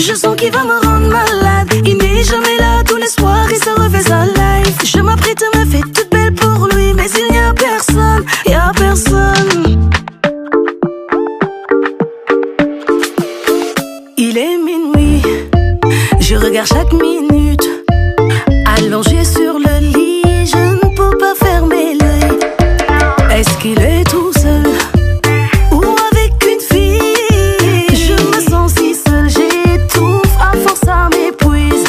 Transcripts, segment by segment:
Je sens qu'il va me rendre malade. Il n'est jamais là, tous les soirs il se refait sa life. Je m'apprête à me faire toute belle pour lui, mais il n'y a personne, y a personne. Il est minuit, je regarde chaque minute. Allongé sur le lit, je ne peux pas fermer l'œil. Est-ce qu'il est tout seul ou avec une fille? Je me sens si seule, j'étouffe, à force ça m'épuise.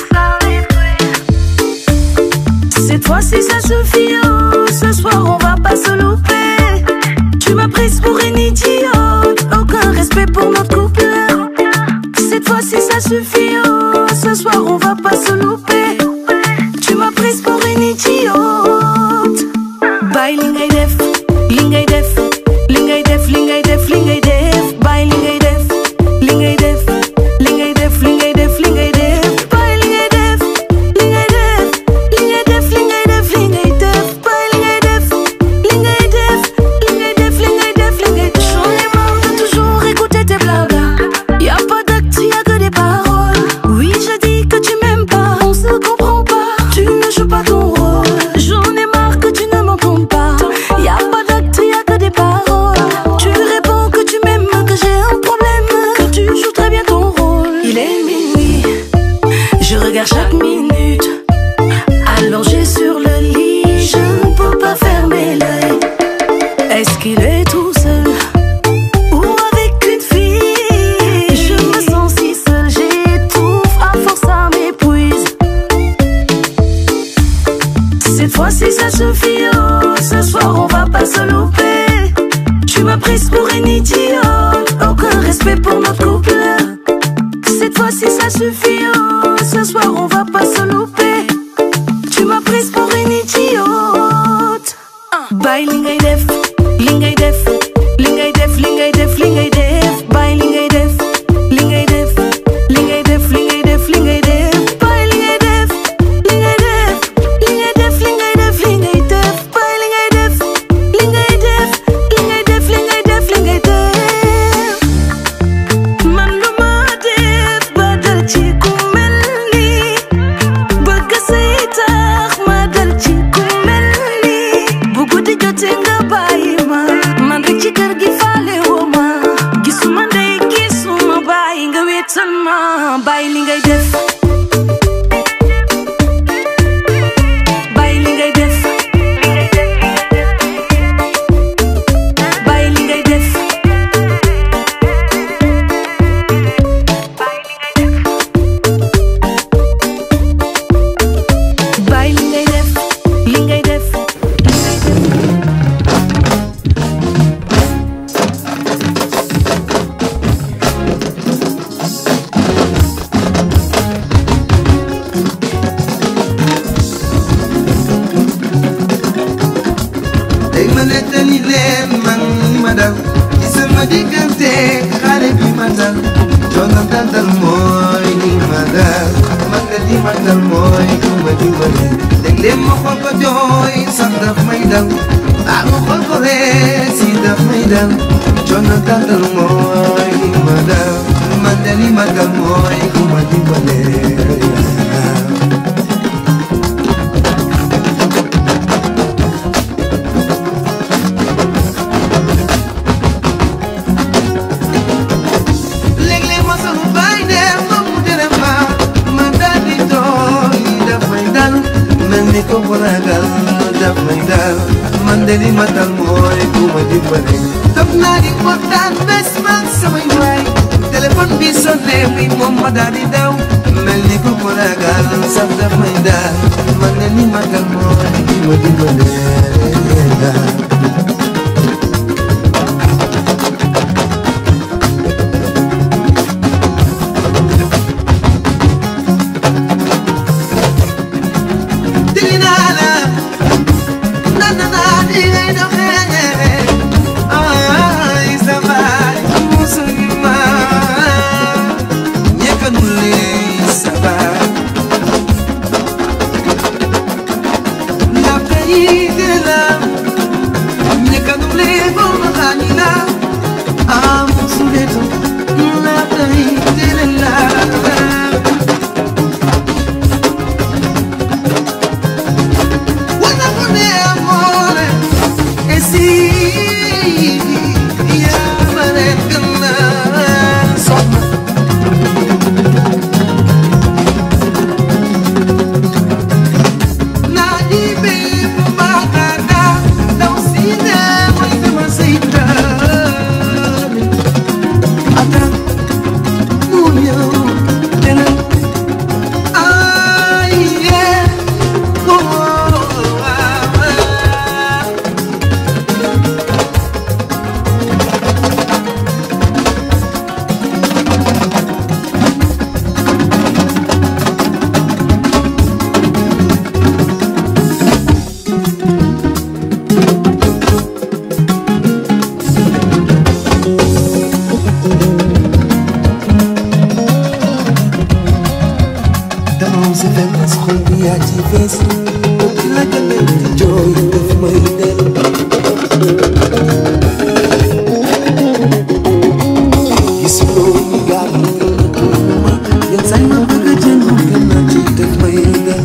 Cette fois-ci ça suffit, oh, ce soir on va pas se louper. Tu m'as prise pour une idiote, aucun respect pour notre couple. Cette fois-ci ça suffit, oh, ce soir on va pas se louper. Tu m'as prise pour une idiote. Bye lingay def, lingay def, lingay def, lingay def, lingay def. Bye lingay def, lingay def, lingay def, lingay def, lingay def. Bye lingay def, lingay def, lingay def, lingay def, lingay def. Bye lingay def, lingay def, lingay def, lingay def, lingay def. J'en ai marre de toujours écouter tes blabla. Y'a pas d'acte, y'a que des paroles. Oui, je dis que tu m'aimes pas, on se comprend pas. Tu ne joues pas ton rôle. J'en ai marre que tu ne m'entends pas. Y'a pas d'acte, y'a que des paroles. Tu réponds que tu m'aimes, que j'ai un problème, que tu joues très bien ton rôle. Il est minuit, je regarde chaque minute. Allongé sur le lit, je ne peux pas fermer l'œil. Est-ce qu'il est tout seul ou avec une fille? Je me sens si seule, j'étouffe, à force ça m'épuise. Cette fois-ci ça suffit, oh, ce soir on va pas se louper. Tu m'as prise pour une idiote, aucun respect pour notre couple. Cette fois-ci ça suffit, oh, ce soir on va pas se louper. Tu m'as prise pour une idiote. Bye lingay def, lingay def, lingay def, lingay def, lingay def. Bye lingay def, lingay def, lingay def, lingay def, lingay def. Bye lingay def, lingay def, lingay def, lingay def, lingay def. Bye lingay def, lingay def, lingay def, lingay def, lingay def. Man lu ma def ba dal ci ku mel ni, bëgg say tax ma dal ci ku mel ni. Bu guddi jotee nga bàyyi ma, man rek ci kër gi faale woo ma. Gisuma ndey gisuma bàyyi nga wéetal ma. Bàyyi li ngay def, bàyyi li ngay def, bàyyi li ngay def. Bàyyi li ngay def, li ngay def. Day ma nettali leen man li ma dal ci sama diggante xale bi ma dal. Coono dal mooy li ma dal, man nga li ma dal mooy ku ma dimbali. Léeg-léeg ma xool ko jooy sax daf may dal, ah ma xool ko ree si daf may dal. Coono dal mooy li ma dal, man nga li ma dal mooy ku ma dimbali. Ko ragal daf may dal, man de li ma dal mooy ku ma dimbali. Daf naa di waxtaan bés mag samay waay, téléphone bi sonné bi moom ma daal di daw. Mel ni ku ko ragal sax daf may dal, man de li ma dal mooy ku ma dimbali. si fees ci la gënal di jooy daf may del gisuloo ni gaal ma yenn say ma bëgg a jël mu gën a ci daf may del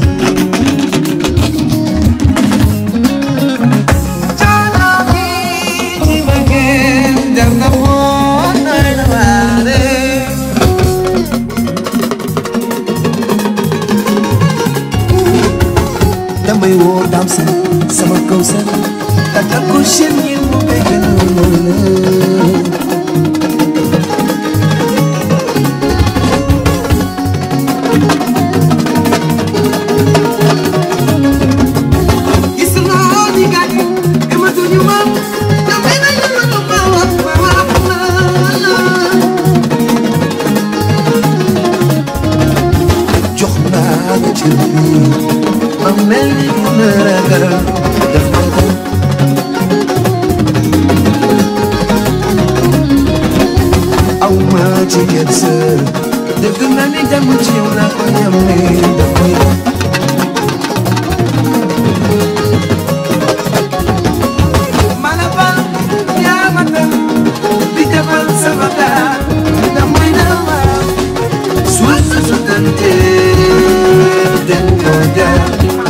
damay woo daam seen sama kaw seen tàgga ko seen yi mu bégal gisuloo ni gaañ ematuñu ma damay na ñu ma wax jox naa la ci ma mel ni ku la ragal def ma ko aw ma ci yetsa dëgg na ni jàmm ci yow naa ko ñame daf koy malabal yaa ma tam di defal sama gaa damay na waaw suus su tante den ko jaar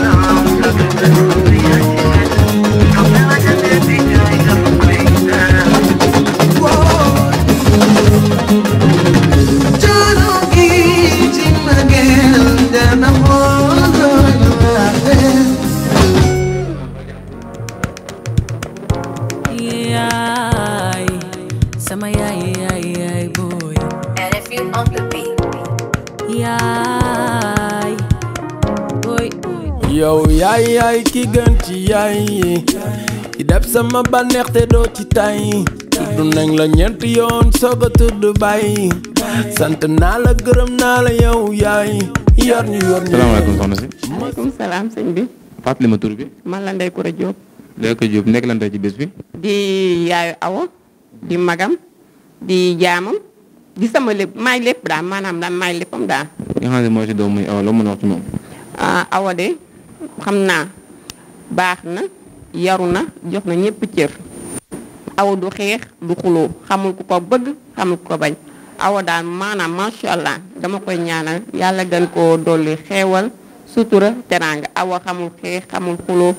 sama yaay boy RFU on the beat. yaay boy yow yaay ki gën ci yaay yi def sama bànneex te doo ci tay tudd nañ la ñeenti yoon soog a tudd bàyyi sant naa la gërëm naa la yow yaay yor ñu salaamaaleykum soxna si. maaleykum salaam sëñ bi. fàttali ma tur bi. man la Ndeye Koura Diop. Ndeye Koura Diop nekk lan tey ci bés bi. di yaayu Awa. di magam. di jaamam. di sama lépp maay lépp daal maanaam daal maay léppam daal. nga xam ne mooy si doom muy Awa loo mën a wax ci moom. Awa de xam naa baax na yaru na jox na ñëpp cër. Awa du xeex du xuloo xamul ku ko bëgg xamul ku ko bañ. Awa daal maanaam macha allah dama koy ñaanal yàlla gën koo dolli xeewal sutura teraanga Awa xamul xeex xamul xuloo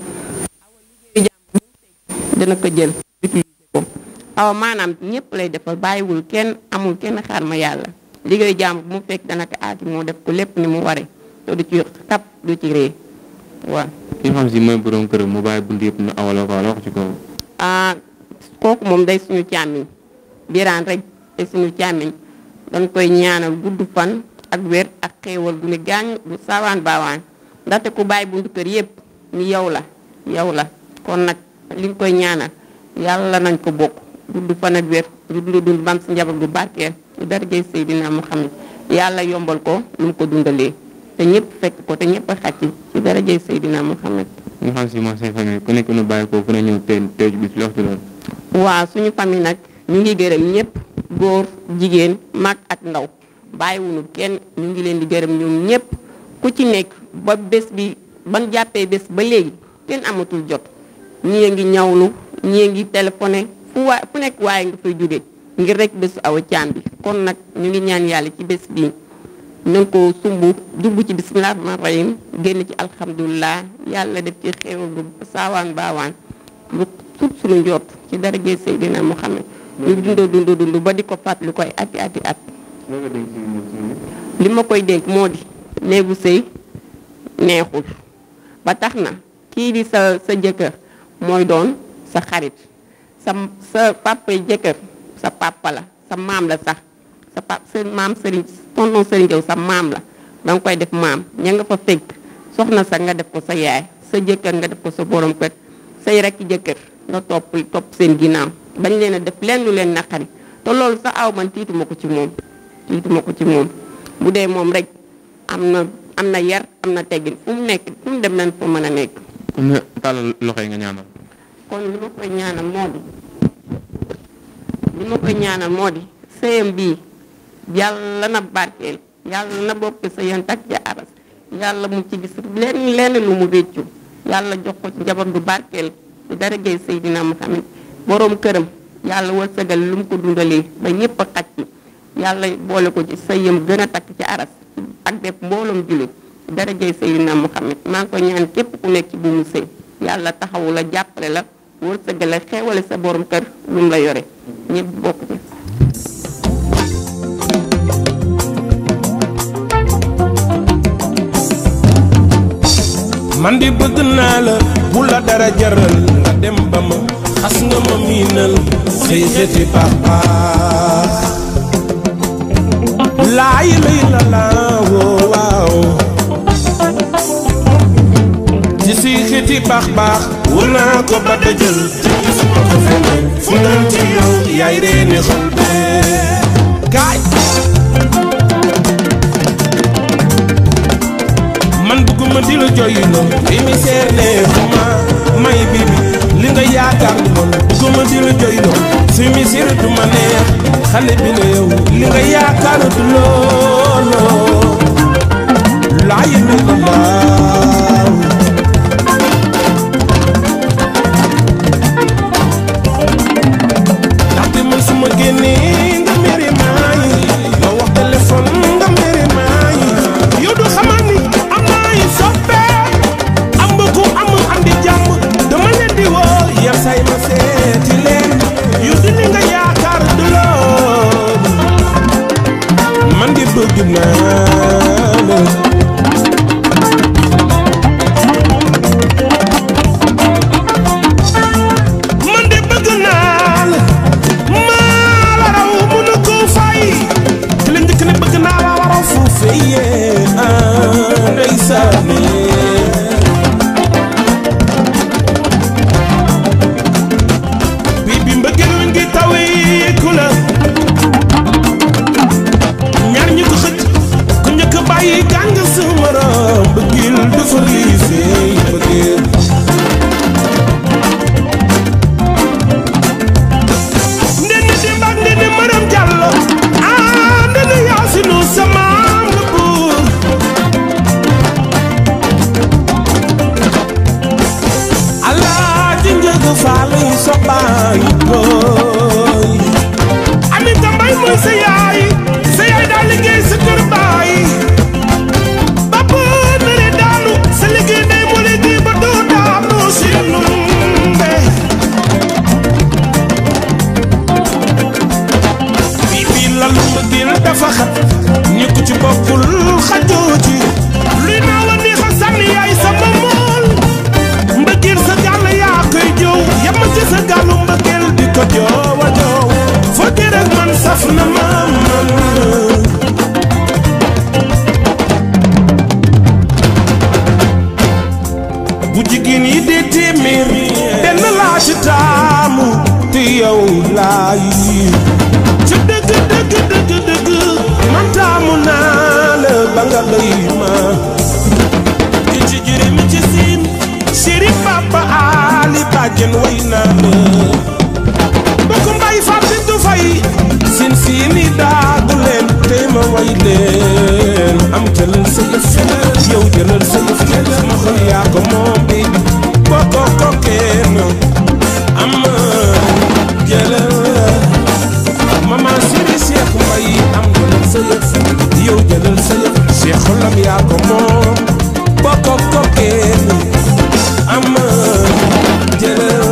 dana ko jël utiliser ko Awa maanaam ñëpp lay defal bàyyiwul kenn amul kenn xaar ma yàlla liggéey jàmm bu mu fekk dana ko aati moo def ko lépp ni mu ware te du ci tap du ci ree waaw. ki nga xam si mooy borom kër mu bàyyi bunt yëpp nu Awa la ko wax ci kaw. kooku moom day suñu càmmiñ biraan rek day suñu càmmiñ dañ koy ñaanal gudd fan ak wér ak xéewal gu ni gaañ du saawaan baawaan ndaxte ku bàyyi buntu kër yëpp ni yow la kon nag li nga koy ñaanal yàlla nañ ko bokk gudd fan ak wér ñu dund bam si njaboot gu barkeel ci darajay Seydina Muhammad yàlla yombal ko lu mu ko dundalee te ñëpp fekk ko te ñëpp a xàcc ci darajay Seydina Muhammad nga xam si mooy say famille ku nekk nu bàyyi ko fu ne ñëw teew ci bis bi wax ci loolu. waaw suñu famille nag ñu ngi gërëm ñëpp góor jigéen mag ak ndaw bàyyiwunu kenn ñu ngi leen di gërëm ñoom ñëpp ku ci nekk ba bés bi ban jàppee bés ba léegi kenn amatul jot ñii ngi ñawlu ñii ngi téléphoné fu nekk waaye nga fay jóge ngir rek bésu Awa Thiam bi kon nag ñu ngi ñaan yàlla ci bés bi na nga ko sumb dugg ci bismillah rahmaan rahim génn ci alhamdulilah yàlla def ci xéewal bu saawaan baawaan lu sut suñu njort ci darajee Seydina Muhammad ñu dund ba di ko fàttali koy ati at li ma koy dénk moo di néegu sëy neexul ba tax na kii di sa jëkkër mooy doon sa xarit sa papa jëkkër sa papa la sa maam la sax sa maam sëriñ tonton sëriñ Jaw sa maam la danga koy def maam ña nga fa fekk soxna sax nga def ko sa yaay sa jëkkër nga def ko sa borom kër say rekk jëkkër nga topp seen ginnaaw bañ leen a def leen lu leen naqari te loolu sax Aw man tiituma ko ci moom bu dee moom rek am na yar am na teggin fu mu nekk fu mu dem nañ fa mën a nekk. kon nga tàllal loxo yi nga ñaanal. kon li ma koy ñaanal moo di sëyam bii yàlla na barkeel yàlla na bokk sa yan tak ja aras yàlla mu ci gis lenn lu mu réccu yàlla jox ko ci njaboot bu barkeel ci darajay Seydina Muhammad borom këram yàlla wërsëgal lu mu ko dundalee ba ñëpp a xaj ci yàlla boole ko ci sëyam gën a takk ci aras ak def mbooloom jullit ci darajay Seydina Muhammad maa ngi ko ñaan képp ku nekk ci bu mu sëy yàlla taxawu la jàppale la wërsëgal la xeewale sa borom kër lu mu la yore ñëpp bokk ci. man di bëgg naa la bu la dara jaral nga dem ba ma xas nga ma miinal say xeeti baax baax laay lay la laawoo waaw ci say xeeti baax baax wër naa ko ba dajal ci gisuma ko feneen fu doon ci yow yaay reeni xol kaay man bëgguma di la jooyloo émissaire ne xuma may bibi li nga yaakaar ni man bëgguma di la jooyloo su émissaire du ma neex xale bi la yow li nga yaakaar du looloo laa yëngu la laaw ndaxte man su ma génnee nga mere maa yi ma wax téléphone nga mere maa yi yow du xamal ni say ma seeti leen yu di li nga yaakaar du lool man di bëgg naa la man di bëgg naa la maa la raw mënu ko fay ki la njëkk ne bëgg naa la waraw fu feyee ndeysaan bàyyi gàng sa morom bëggil dafa liisee bëggil ndeni di mbag ndeni maram jàllo ndeni yaasinu sa maam la buur Alaaji Njëgu Faal yi sa baay booy Aminta Mbay mooy sa yaay daa liggéey sa kër baay dafa xat ñi ko ci bokkul xajoo ci luy naa wa ni xa sànni yaay sama mool mbëggeel sa gàll yaa koy jow yama ci sa gàllu mbëggeel di ko joowa joow foo di rek man saf na ma man bu jigéen yi dee téeméer benn laa ci taamu te yow laa yi ci dëgg man taamu naa la ba nga doy ma di ci jëriñ mi ci siin Chérif Papa Ali bàjjen way naa la bokku mbay fàtte du fay siin siini daagu leen tey ma way leen am jëlal sa yëf yow jëlal sa yëf sama xol yaa ko moom bi bokkoo ko kenn am jëlal mama siri Cheikh Mbay am jëlal sa yëf yow jëlal sa yëf Cheikh xolam yaa ko moom bokkoo ko kenn am jëlal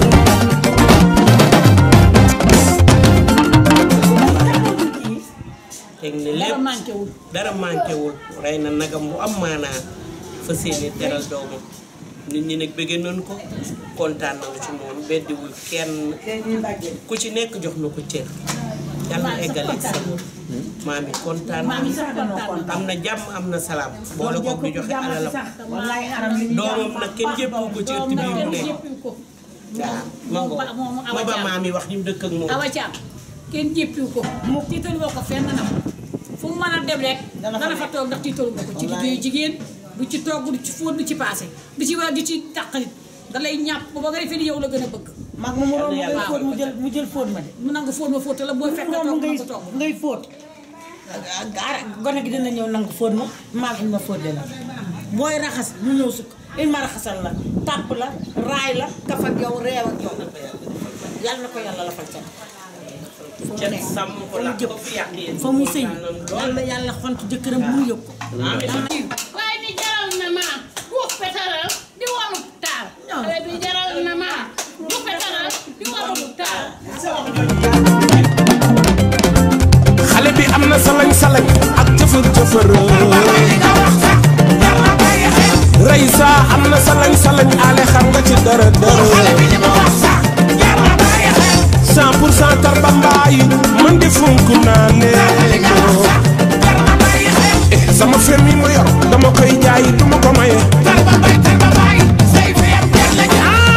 teg ne lépp dara manqué wul rey na nagam bu am maanaa fa seeni teral doomam nit ñi nag bëgg nañu ko kontaan nañu ci moom beddiwul kenn ku ci nekk jox na ko cër yàlla eggale ak sa maam yi kontaan am na jàmm am na salaam boole koog di joxe alalam doomam nag kenn jéppu ko ci ëtt bii mu nekk waaw ma ba maam yi wax ñu dëkk ak moom kenn jéppiwu ko mu tiitalu ko fenn na fu mu mën a dem rek dana fa toog ndax tiitalu ko ci liggéeyu jigéen du ci togg du ci fóot du ci paase du ci war du ci tàqalit da lay ñàpp ba nga defee ni yow la gën a bëgg mag ma mu room mu jël fóot ma de mu nangu fóot ma fóot la booy fekk toog nga ko togg ngay fóot gone gi dina ñëw nangu fóot ma maam il ma fóot la booy raxas ñu ñëw sukk il ma raxasal la tàpp la raay la kaf ak yow réew ak yow yàlla na ko yàlla la fal ca fa muy sëy yàlla xont jëkkëram bu mu yëg ko waaye di jaral na ma wax petaral di walu taal waaye di jaral na ma wax petaral di walu taal xale bi am na salañ ak jëfër Raysa am na salañ ale xam nga ci dara xale bi li ma wax sax jar na bàyyi xel 100% Tarba Mbaye man di fonk naa leen sama ferme yi ma yor dama koy jaay duma ko maye Tarba Mbaye say fer jar la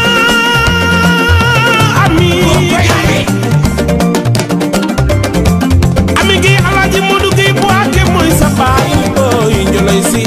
ami gi Alaaji Modou Gueye Boake mooy sa baay boy njolay si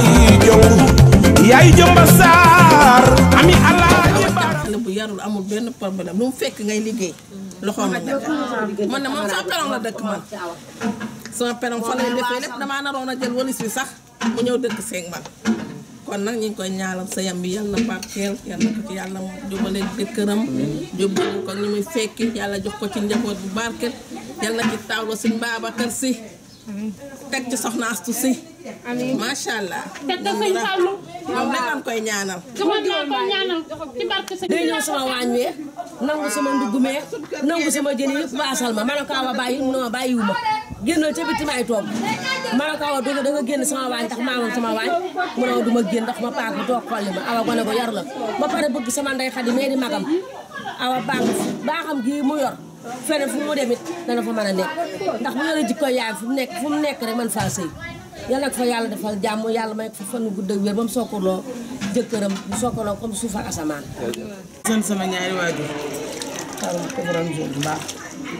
yaay jomba saar ami Alaaji xale bu yarul amul benn problème lu mu fekk ngay liggéey loxoom la dëkk man ne moom sama perong la dëkk man sama perong fa lay defee lépp damaa naroon a jël walis bi sax mu ñëw dëkk seeg man kon nag ñu ngi koy ñaanal sa yam bi yàlla na barkeel yàlla ko ci yàlla jubale jëkkëram jubale ko ñu muy fekki yàlla jox ko ci njaboot bu barkeel yàlla na ci taawlo Sëñ Babacar Si teg ci soxna Astu Si macha allah teg ko Sëñ Fallu moom rek lañ koy ñaanal ci barke Sëñ day ñëw sama waañ wee nangu sama ndugumee nangu sama jën yëpp baasal ma ne ko awa bàyyi mu ne ma bàyyiwuma génnal ca biti may toog ma ne ko awa da nga génn sama waañ ndax maamoon sama waañ mu ne ma du ma génn ndax ma paak bu toog xolli ma awa gone ko yar la ba pare bëgg sama ndey Xadi mee di magam awa baaxam gi mu yor feneen fu mu dem it dana fa mën a nekk ndax bu yore jikko yaay fu mu nekk rek man faa sëy yàlla nag fa yàlla defal jàmm yàlla may fa fan gudd ak wér ba mu sokkaloo jëkkëram bu sokkaloo comme suuf ak asamaan. sant sama ñaari waajur xaaral ma ko borom jour bu baax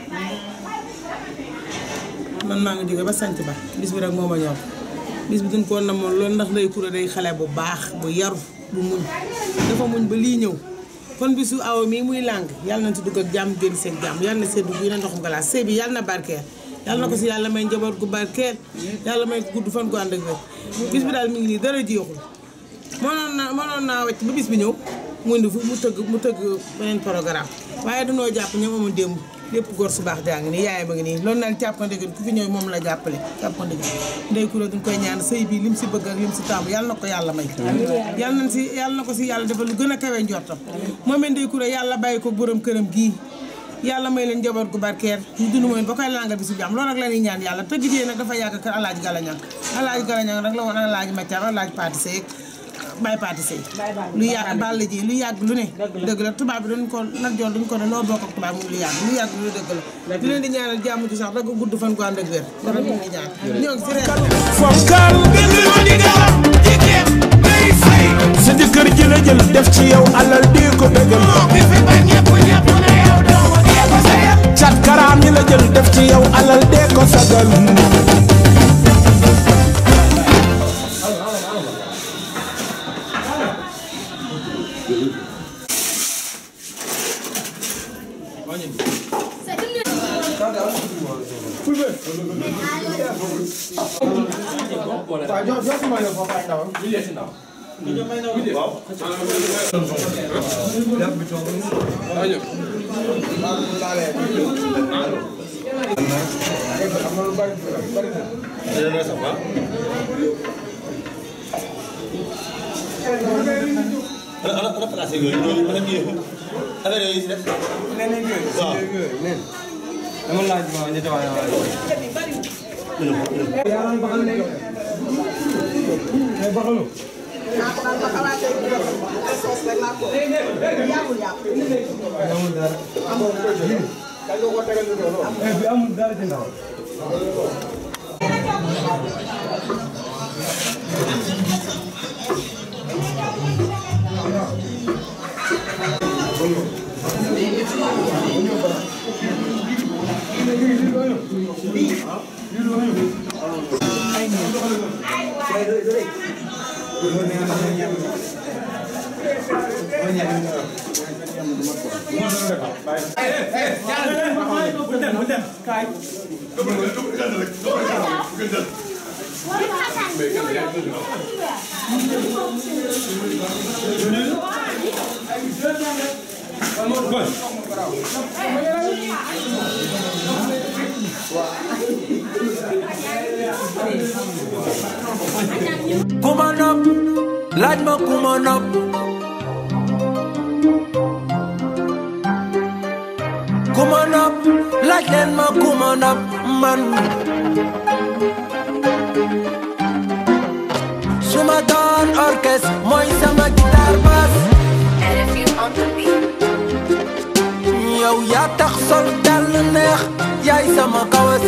man maa ngi jóge ba sant ba bis bi rek moo ma ñor bis bi duñ ko namoon loolu ndax Ndeye Coura day xale bu baax bu yaru bu muñ dafa muñ ba lii ñëw kon bisu aw mii muy làng yàlla na ci dugg ak jàmm génn seen jàmm yàlla na seddu bii na ndoxum galaas sëy bi yàlla na barkeel yàlla na ko si yàlla may njaboot gu barkeel yàlla may gudd fan gu ànd ak wér bis bi daal mi ngi nii dara jeexul mënoon naa wàcc ba bis bi ñëw mu indi fu mu tëgg beneen programme waaye dañoo jàpp ñoom amoon démb lépp góor su baax jaa ngi nii yaay ma ngi nii loolu naan càppandëgg ku fi ñëw moom la jàppale càppandëgg Ndeye Coura duñ koy ñaan sëy bi lim si bëgg ak lim si taamu yàlla na ko yàlla may yàlla na ko si yàlla defal lu gën a kawe njortam moom Ndeye Coura yàlla bàyyi ko borom këram gii yàlla may leen njaboot gu barkeer ñu dund mooy ba koy langal bi si jàmm loolu nag la ñuy ñaan yàlla tëgg jee nag dafa yàgg kër Alaaji Galañang rek la woon Alaaji Mathiam Alaaji Paati Sey Baye Paati Sey lu yàgg bàll ji lu yàgg lu ne dëgg la tubaab bi dañ ko nag joon duñ ko ne noo bokk ak tubaab mu lu yàgg lu dëgg la di leen di ñaanal jàmm ci sax da ko gudd fan ko ànd ak wér dara ñu ngi ñaan ñoo ngi si reer fonkal sa jëkkër ji la jël def ci yow alal di ko bégal cat karaam ñi la jël def ci yow alal dee ko sagal Ay, Kuma nopp laaj ma kuma nopp kuma nopp laaj leen ma kuma nopp man suma doon orchestre mooy sama guitare bass RFU on the beat. yow yaa tax sol dal neex yaay sama kawas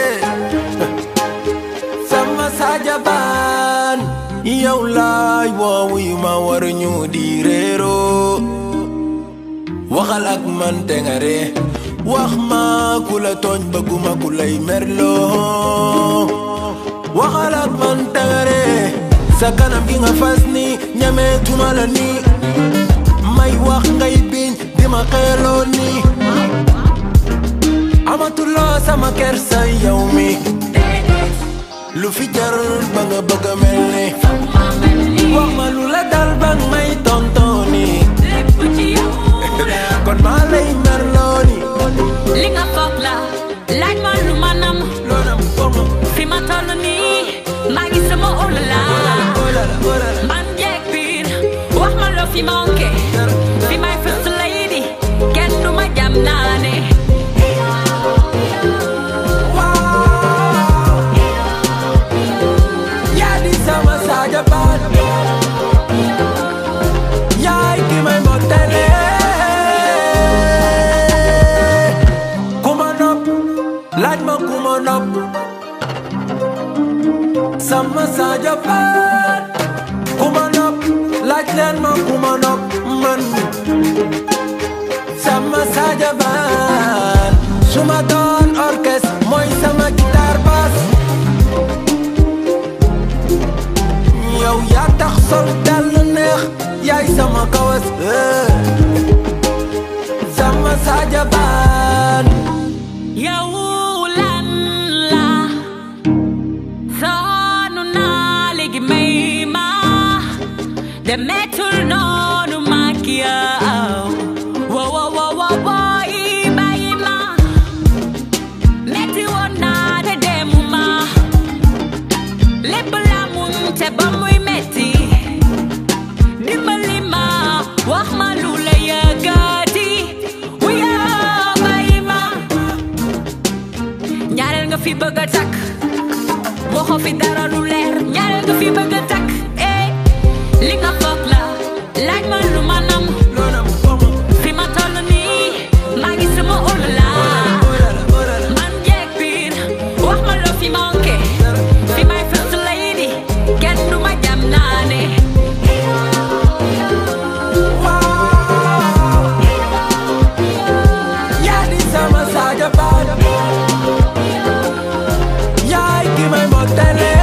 sama sajabaan yow laay woowu yu ma war ñu di réero waxal ak man te nga ree wax ma ku la tooñ bëgguma ku lay merloo waxal ak man te nga ree sa kanam gi nga fas ni ñameetuma la ni may wax ngay biñ di ma xeeloo ni amatuloo sama kersa yow mi lu fi jar ba nga bëgg a mel ni wax ma lu la dal ba nga may tontooni kon maa lay merloo ni li nga foog la laaj ma lu ma nam fi ma toll nii maa ngi sama olala man jeeg biir wax ma loo fi manqué fi may first lady kenn du ma jam naane yaa di sama sajabaan yaay ki may mottale kuma nopp laaj ma kuma nopp sama sajabaan kuma nopp laaj leen ma kuma nopp man sama sajabaan suma doon orchestre mooy sama guitare bass yow yaa tax sol dal neex yaay sama kawas sama sajabaan yow lan la sonn naa léegi may ma demetul noonu mag yow wo wo wo wo woy bàyyi ma metti woon naa te demu ma lépp la mun te ba muy metti dimbali ma wax ma lu la yëgati wuya bàyyi ma ñaareel nga fi bëgg a takk waxoo fi dara lu leer ñaareel nga fi bëgg a takk li nga foog la laaj ma lu ma nam fi ma toll nii maa ngi sama olala man jeeg biir wax ma loo fi manqué fi may first lady kenn du ma jam naane yaa di sama sajabaan yaay ki may mottale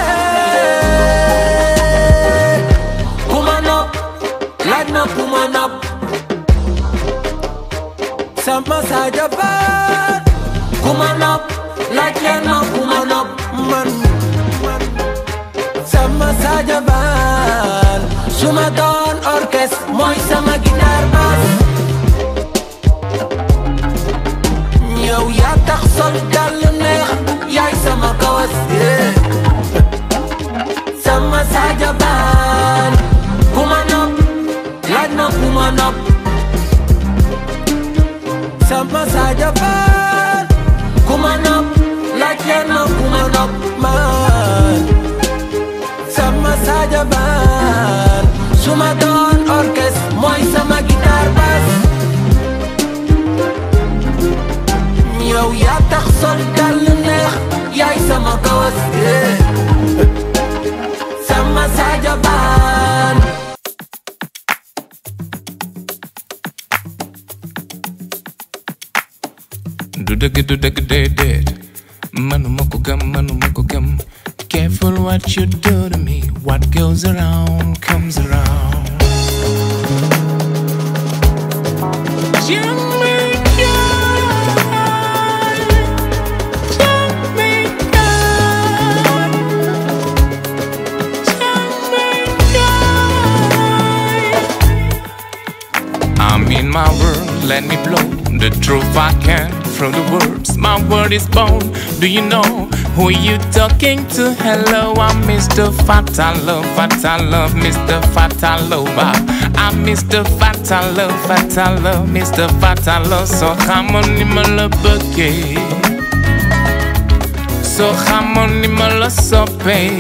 kuma nopp laaj ma kuma nopp sama sajabaan kuma nopp laaj leen ma kuma nopp man sama sajabaan suma doon orchestre mooy sama guitare bass yow yaa tax sol dal neex yaay sama kawas sama sajabaan kuma nopp laaj ma kuma nopp sama sajabaan kuma nopp laaj leen ma kuma nopp man sama sajabaan suma doon orchestre mooy sama guitare bass yow yaa tax sol dal neex yaay sama kawas sama sajabaan du dëgg déedéet manuma ko gëm careful what you do to me what goes around comes around I'm in my world, let me blow the truth I can through the words. My word is born. Do you know who you talking to? Hello, I'm Mr. Fatalo, Mr. Fatalo. I'm Mr. Fatalo, Mr. Fatalo. So come on, nimala bucket. So come on, nimala sope.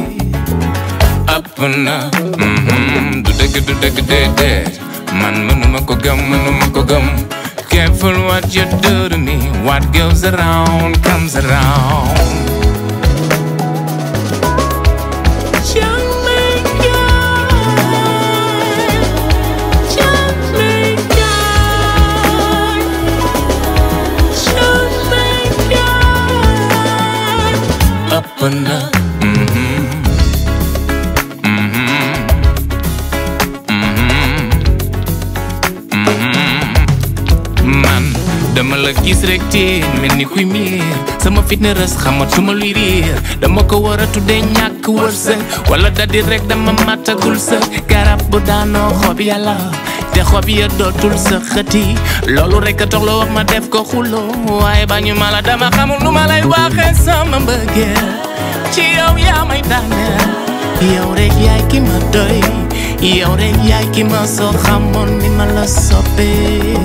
Up and up, do the man, manuma ko gum. Careful what you do to me. What goes around comes around. Up and up. Dama la gis rek te mel ni kuy miir sama fitness xamatuma luy riir dama ko war a tuddee ñàkk wërsëg wala dadi rek dama matagul sa garab bu daanoo xob yàlla te xob ya dootul sa xëti loolu rek a tax la wax ma def ko xuloo waaye bañu ma la dama xamul lu ma lay waxee sama mbëggeel ci yow yaa may daaneel yow rek yaay ki ma doy yow rek yaay ki ma soo xamoon ni ma la soppee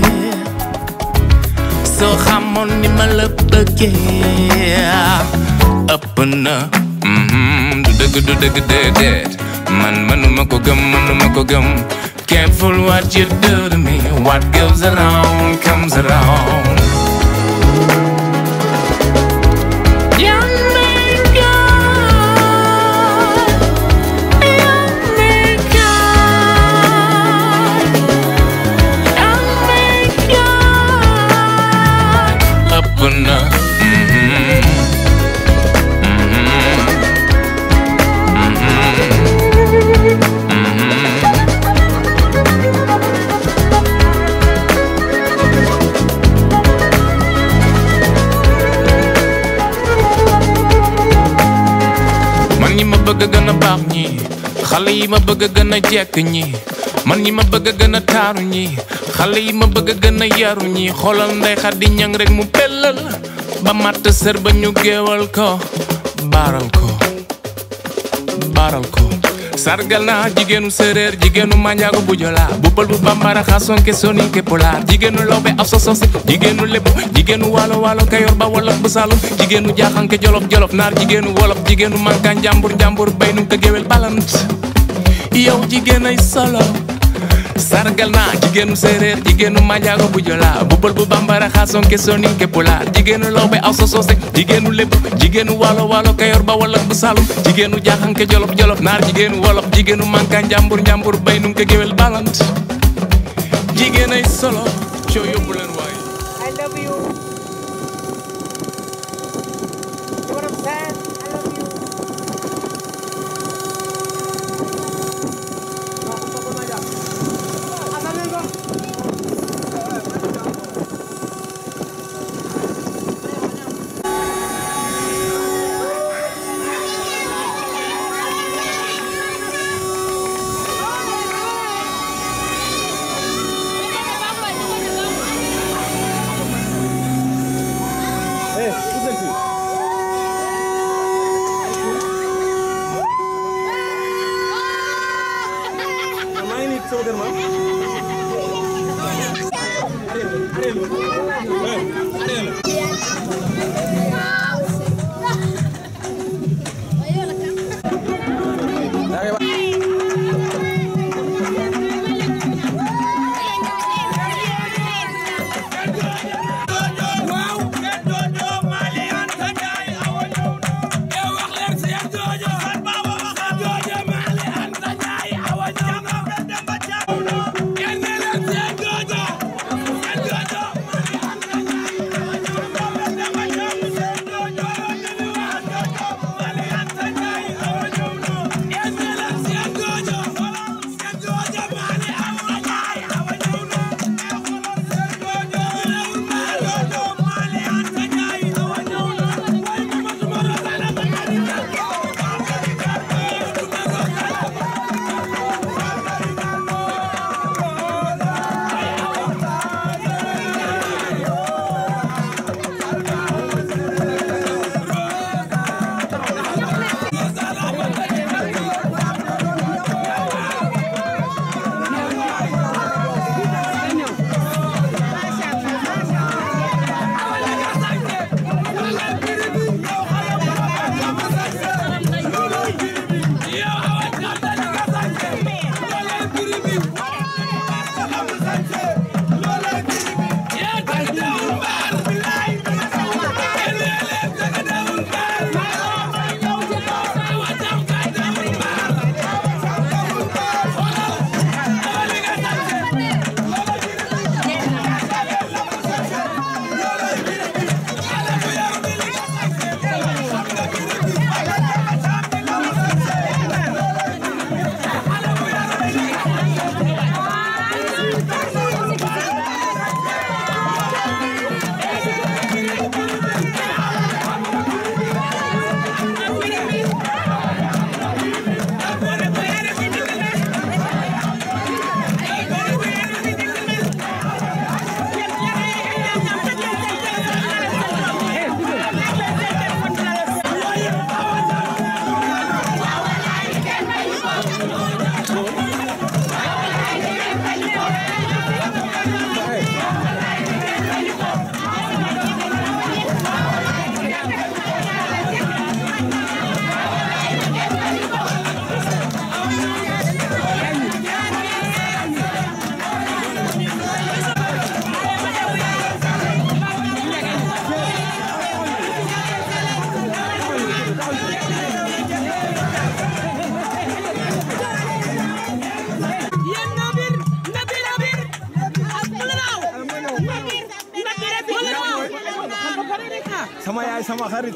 so xamoon ni ma la bëggee ëpp na du dëgg déedéet man mënuma ko gëm careful what you do to me what goes around comes around. bëgg gën a baax ñi xale yi ma bëgg gën a jekk ñi man ñi ma bëgg gën a taaru ñi xale yi ma bëgg gën a yaru ñi xoolal ndey Xadi ñang rek mu pellal ba matt sër ba ñu géewal ko baaral ko sargal naa jigéenu séeréer jigéenu manjaago bu jola bu pël bu bambara xasonke soninke pulaar jigéenu lawbe af sosose jigéenu lépp jigéenu waalo waalo kayor ba wolof bu saalum jigéenu jaaxanke jolof jolof naar jigéenu wolof jigéenu manka njambur njambur bay nu ko géwél balant yow jigéen ay solo sargal naa jigéenu séeréer jigéenu manjaago bu jola bu pël bu bambara xasonke soninke pulaar jigéenu lawbe af sosose jigéenu lépp jigéenu waalo waalo kayor ba wolof bu saalum jigéenu jaaxanke jolof jolof naar jigéenu wolof jigéenu manka njambur njambur bay nu ko géwél balant jigéen ay solo coo yóbbu leen waay. I love you. You know what I'm saying? I love you. sama yaay sama xarit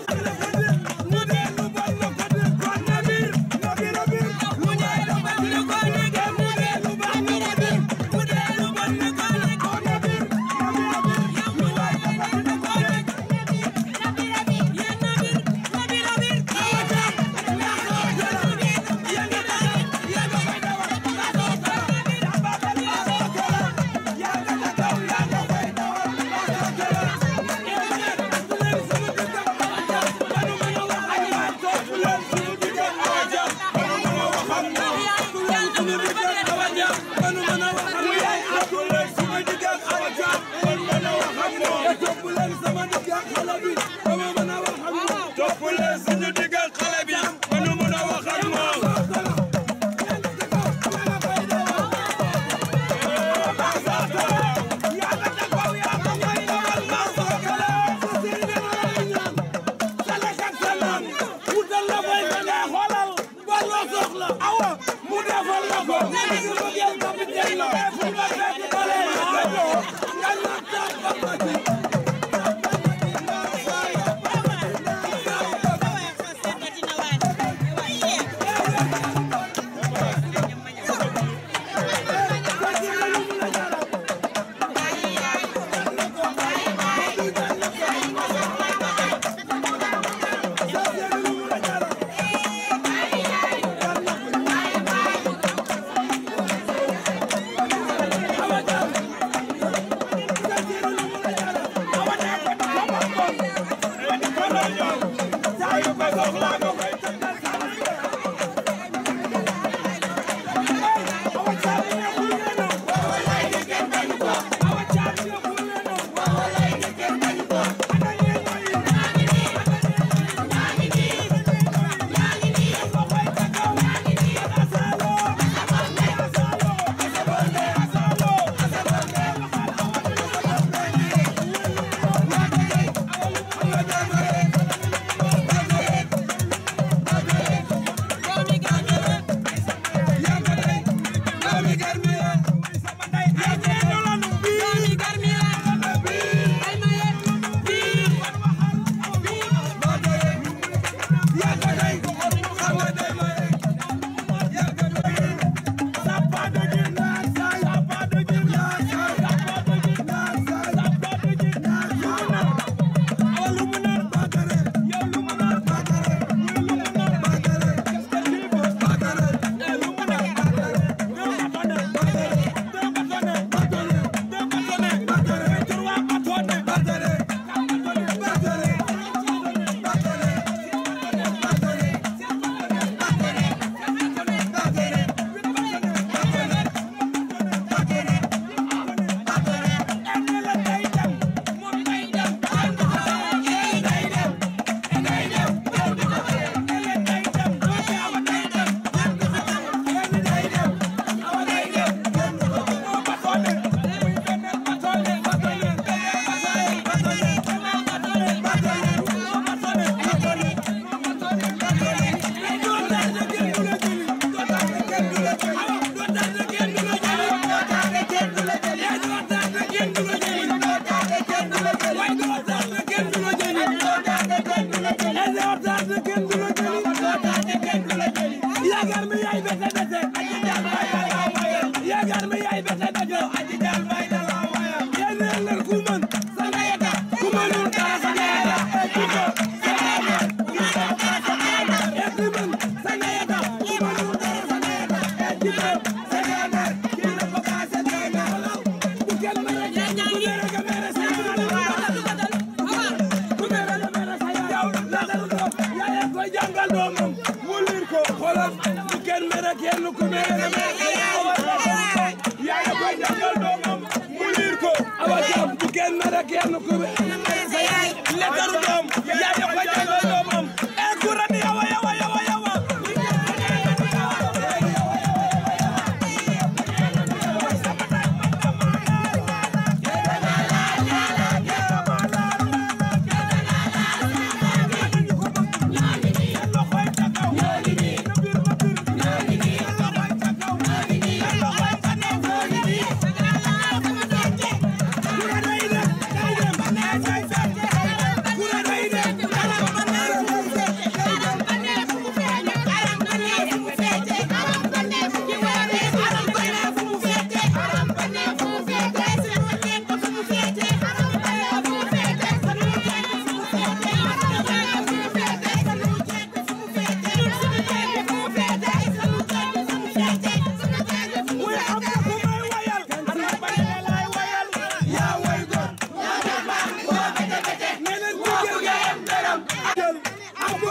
Kura day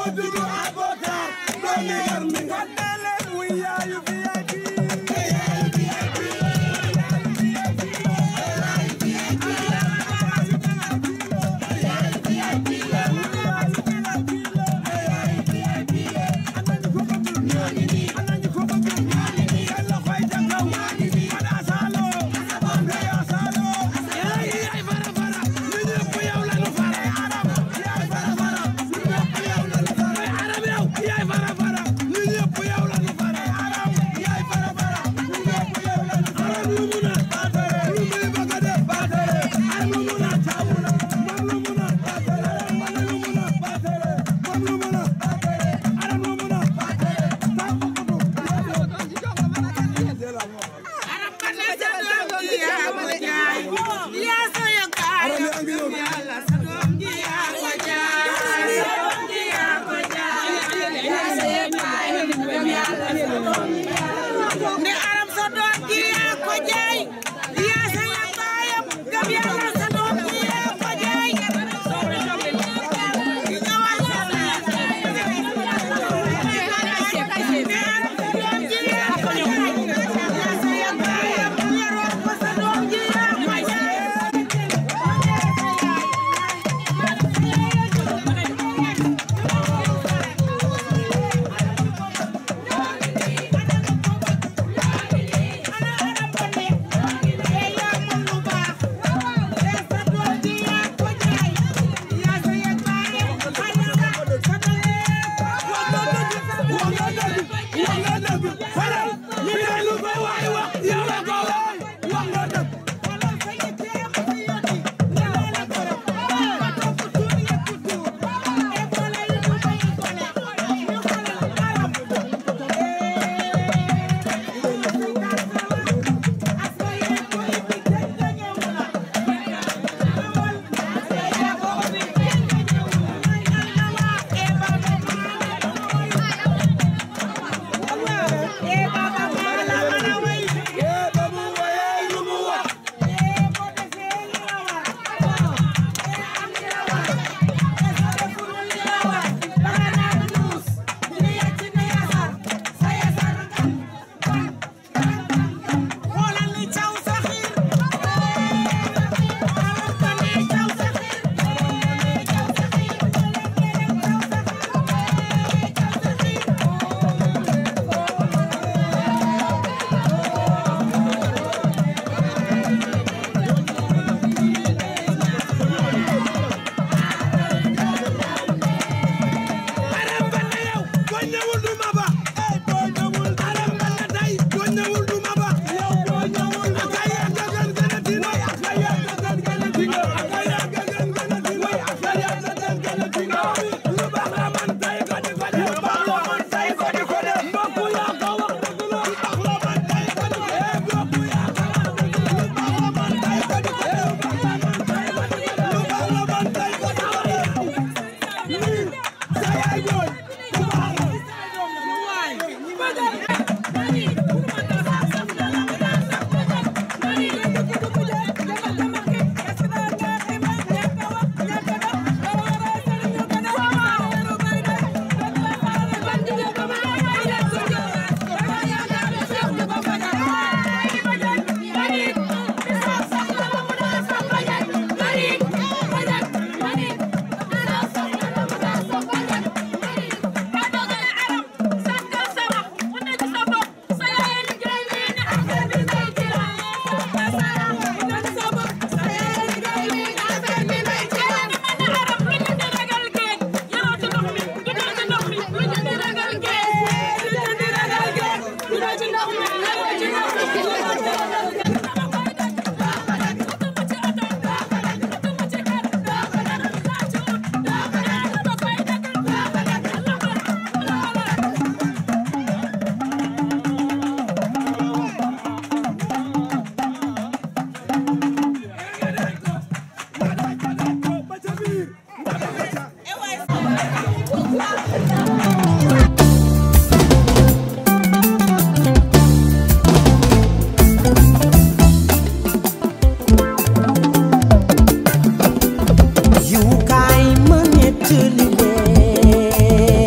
You kaay ma nettali leen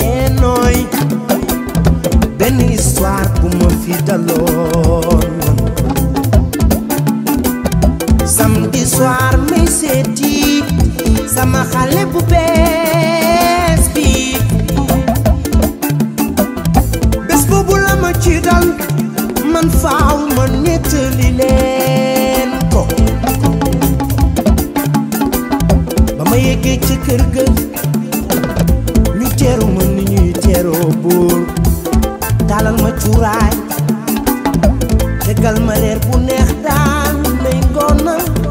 daloon samedi soir may seeti sama xale bu bees bi bés boobu la ma ci dal man faaw ma nettali leen ko ba ma yeggee ci kër ga ñu teeru ma ni ñuy teeroo buur dalal ma cuuraay tegal ma reer bu neex daan may ngoona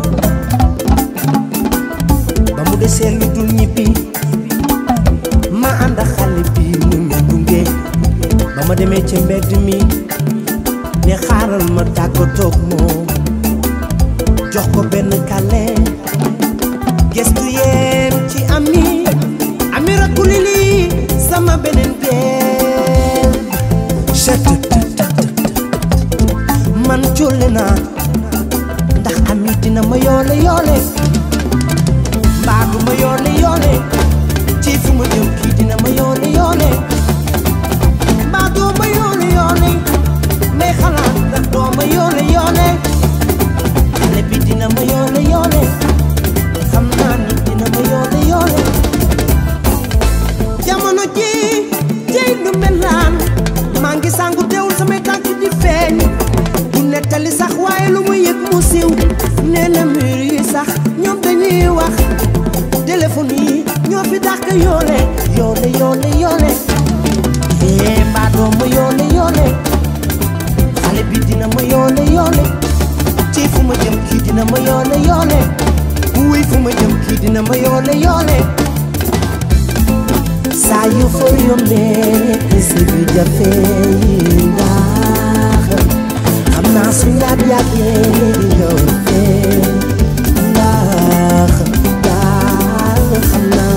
ba mu desee lu dul ñibbi ma ànd ak xale bi mu ma gunge ba ma demee ci mbedd mi ne xaaral ma tàggatoog moom jox ko benn kale gestu yeem ci ami rakuli lii sama beneen geel man culle naa ndax ami dina ma yoole yoole mbaa du ma yoole yoole ci fu ma jëm kii dina ma yoole yoole mbaa doo ma yoole yoole may xalaat ndax doo ma yoole yoole xale bi dina ma yoole yoole xam naa ni dina ma yoole yoole jamono ji jey du mel naan maa ngi sangu teewul samay tànk di feeñ du nettali sax waaye lu mu yëg mu siiw nee na mur yi sax ñoom dañuy wax téléphone yi ñoo fi dàq yoole yoole yoole yoole mbaa doo ma yoole yoole xale bi dina ma yoole yoole ci fu ma jëm kii dina ma yoole yoole wuy fu ma jëm kii dina ma yoole yoole saa yu fa yombee kese bi jafe yi ndax xam naa su ndaat yàggee di ñëw fee ndax daal xam naa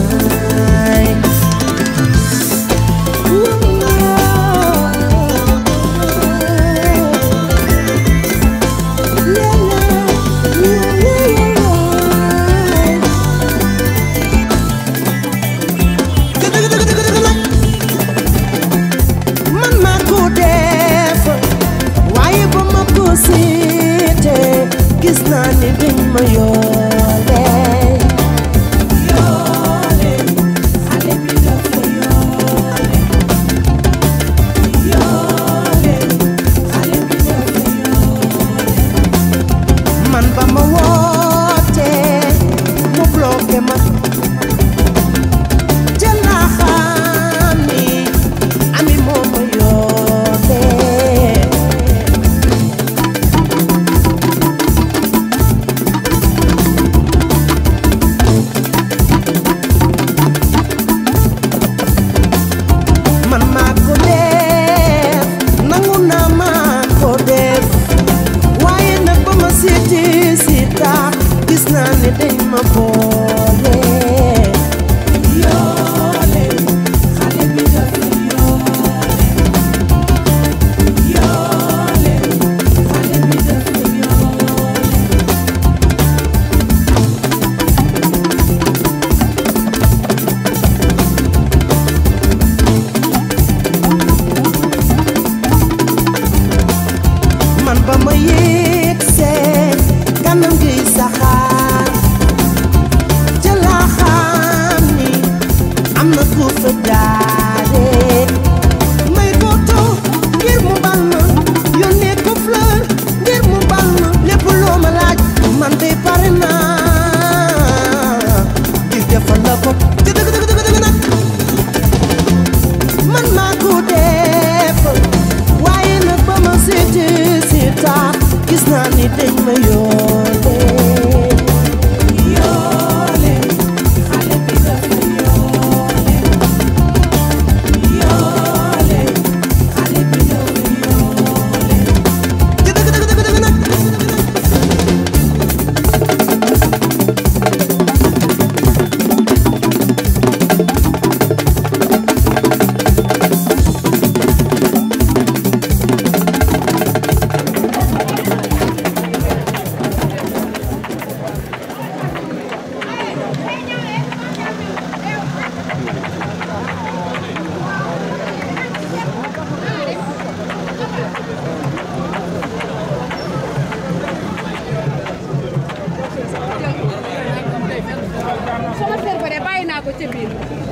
gis naa ci biir.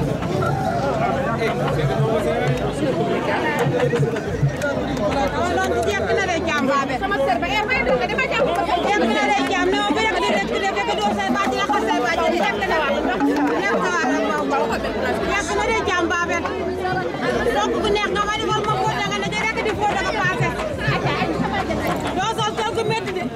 sama sër ba may do dama jàpp ko yéen na lay jàmm no ba rek rek rek do say ba ci la ko say ba ci rek na wa nekk na lay jàmm baabe donc ku neex nga ma di mo ko da nga ne rek di fo da nga passé do sol sol ku metti de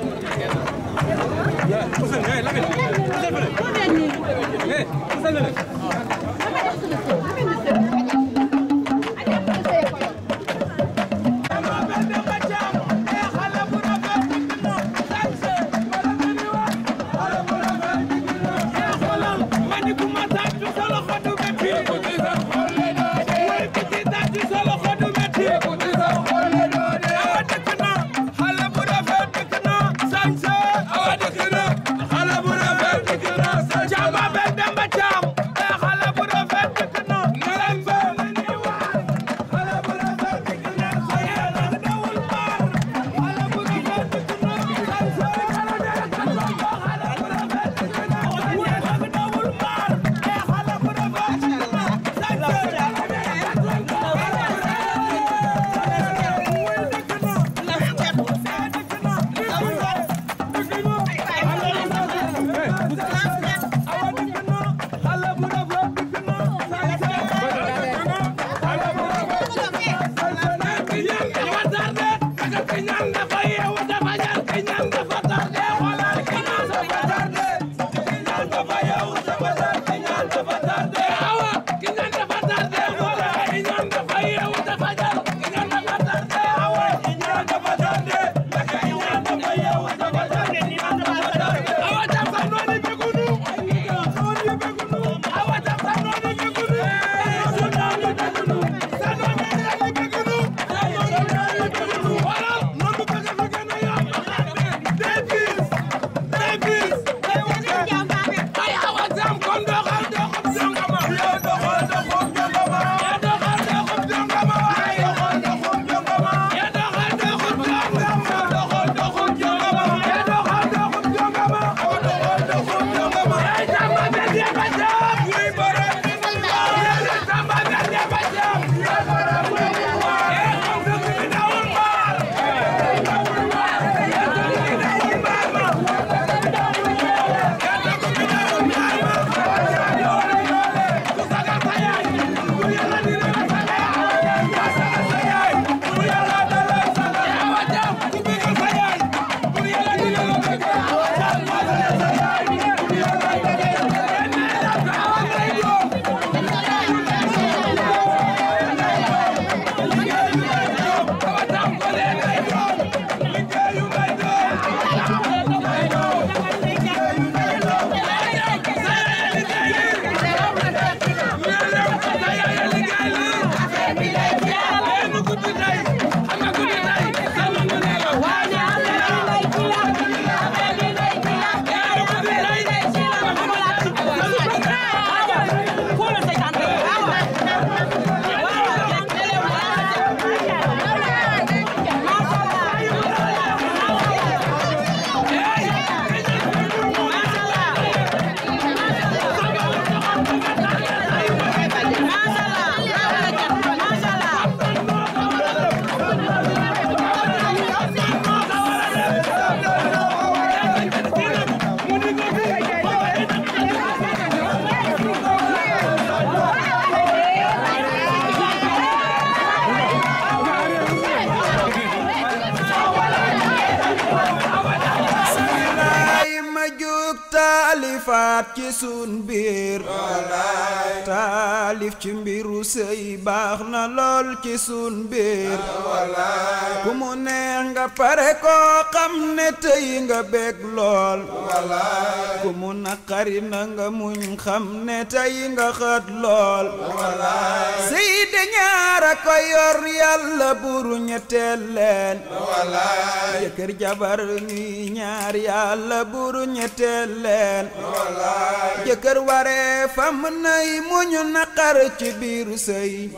faat ci sun biir taalif ci mbiru sëy baax na lool ci sun biir ku mu neex nga pare koo xam ne tey nga bég lool ku mu naqari na nga muñ xam ne tey nga xët lool sëy de ñaara ko yor yàlla buru ñetteel leen jëkkër jabar ñuy ñaar yàlla buru ñetteel leen jëkkër waree fam nay muñu naqar ci biiru sëy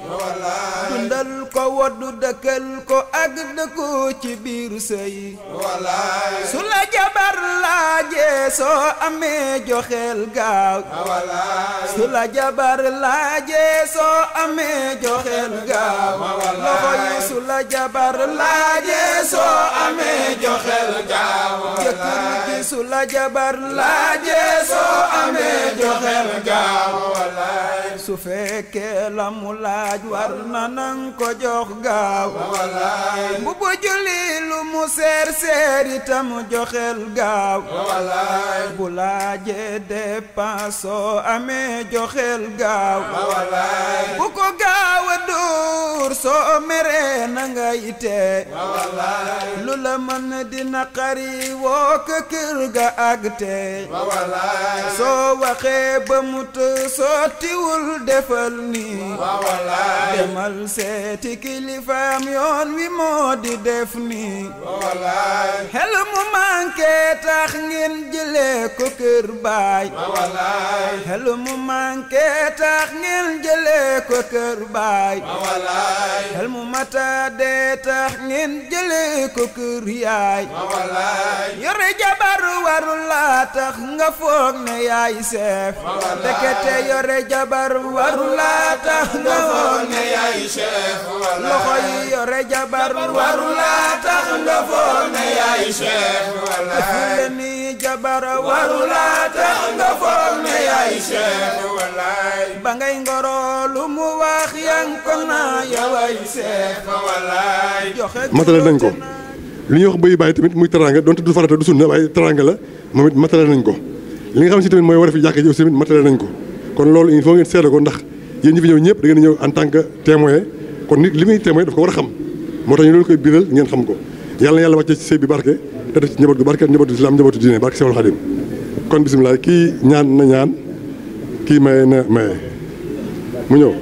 dundal ko woddu dëkkal ko ak dëkku ci biiru sëy su la jabar laajee soo amee joxeel gaaw su la jabar laajee soo amee joxeel gaaw loxo yi su la jabar laajee soo amee joxeel gaaw jëkkër ji su la jabar laajee soo amee joxeel gaaw su fekkee la mu laaj war na nang ko jox gaaw bu bu julli lu mu seer seer itam joxeel gaaw bu laajee dépense soo amee joxeel gaaw bu ko gaaw a duur soo meree na ngay tee lu la mën di naqari woo ko kër ga ak tee soo waxee ba mu të sottiwul defal nii demal seeti kilifaam yoon wi moo di def nii xel mu manqué tax ngeen jëlee ko kër baay xel mu manqué tax ngeen jëlee ko kër baay xel mu matadee tax ngeen jëlee ko kër yaay yore jabar waru laa tax nga foog ne yaay seef ndekete yore jabar waru laa tax nga foog ne yaay seef loxo yi yore jabar waru laa tax nga foog ne yaay seef defule ni jabar waru laa tax nga foog ne yaay seef ba ngay ngoro lu mu wax yang ko naa yaway seef joxe matale nañ ko li ñuy wax bëy bàyyi tamit muy teraanga donte du farata du sunna waaye teraanga la moom it matale nañ ko li nga xam si tamit mooy war a fi jàkka ji aussi tamit matale nañ ko kon loolu il faut ngeen seede ko ndax yéen ñi fi ñëw ñëpp da ngeen ñëw en tant que témoin kon nit li muy témoin daf ko war a xam moo tax ñu loolu koy biral ngeen xam ko yàlla na yàlla wàcce ci sëy bi barke te def ci njaboot gu barke njabootu islam njabootu diine barke Seexul Xadim kon bisimilah kii ñaan na ñaan kii maye na maye mu ñëw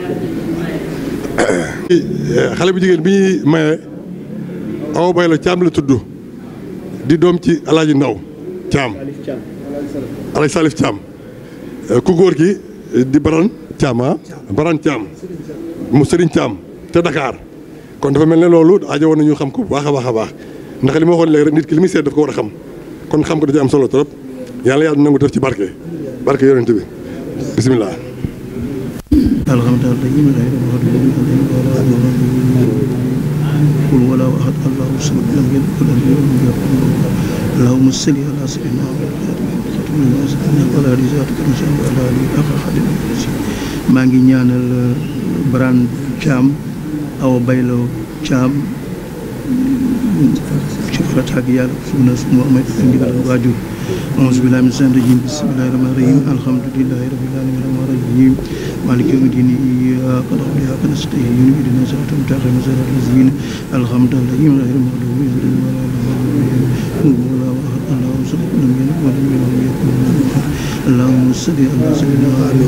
xale bu jigéen bi ñuy maye Awa Baylo Caam la tudd di doom ci Alaaji Ndaw Caam Alaaji Salif Caam ku góor gi di Baran Caam Baran Caam mu Sëriñ Caam te Dakar kon dafa mel ne loolu aajo woon nañu xam ko bu baax a baax a baax ndax li ma waxoon léegi rek nit ki li muy seet daf ko war a xam kon xam ko da ci am solo trop yàlla yàlla nangu def ci barke yonent bi bisimilah. قل ولا أحد الله الصمد لم يلد ولم يولد ولم يكن له اللهم صل على سيدنا محمد وعلى آله maa ngi ñaanal Baran Caam Awa Baylo Caam ci farata ak yàlla sunna su Muhammad ak ndigal waajur auzu billahi mina shaytaani rajiim bismillahi rahmaani rahiim alhamdulillahi rabbil aalamiin rahmaani rahiim maaliki yawmi diin iyyaaka na'budu wa iyyaaka nasta'iin ihdinas siraatal mustaqiim siraatal laziina an'amta alayhim ghayril maghduubi alayhim wa laa ddaalliin Allahu samad lam yalid wa lam yuulad wa lam yakun lahu kufuwan ahad Allahumma salli ala sayyidina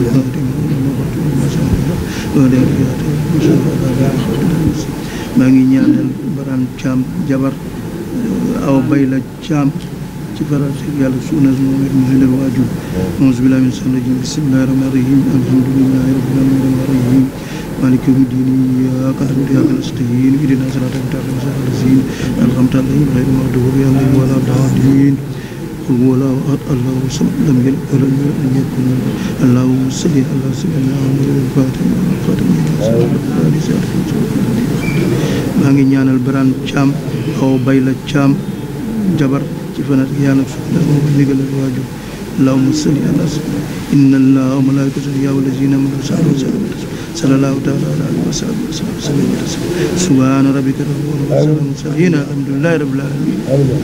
maa ngi ñaanal Baran Caam jabar Awa Baylo Caam ci farata yàlla sunna Muhammad mu leen waajur auzu billahi mina shaytaani rajiim bismillahir rahmaanir rahiim alhamdulillahi rabbil aalamiin maaliki yawmi diin iyyaaka na'budu wa iyyaaka nasta'iin ihdinas siraatal mustaqiim siraatal laziina an'amta alayhim ghayril maghduubi alayhim wa laa ddaalliin قل هو الله أحد الله الصمد لم يلد ولم يولد ولم يكن له اللهم صل على سيدنا محمد الفاتح والخاتم maa ngi ñaanal Baran Caam Awa Baylo Caam jabar ci fanat yàlla sunna moo ndigal waajur allahumma salli ala inna allaha wa malaikatahu yusalluna sallallahu ta'ala alayhi wa sallam subhana rabbika rabbil izzati amma yasifun alhamdulillahi rabbil alamin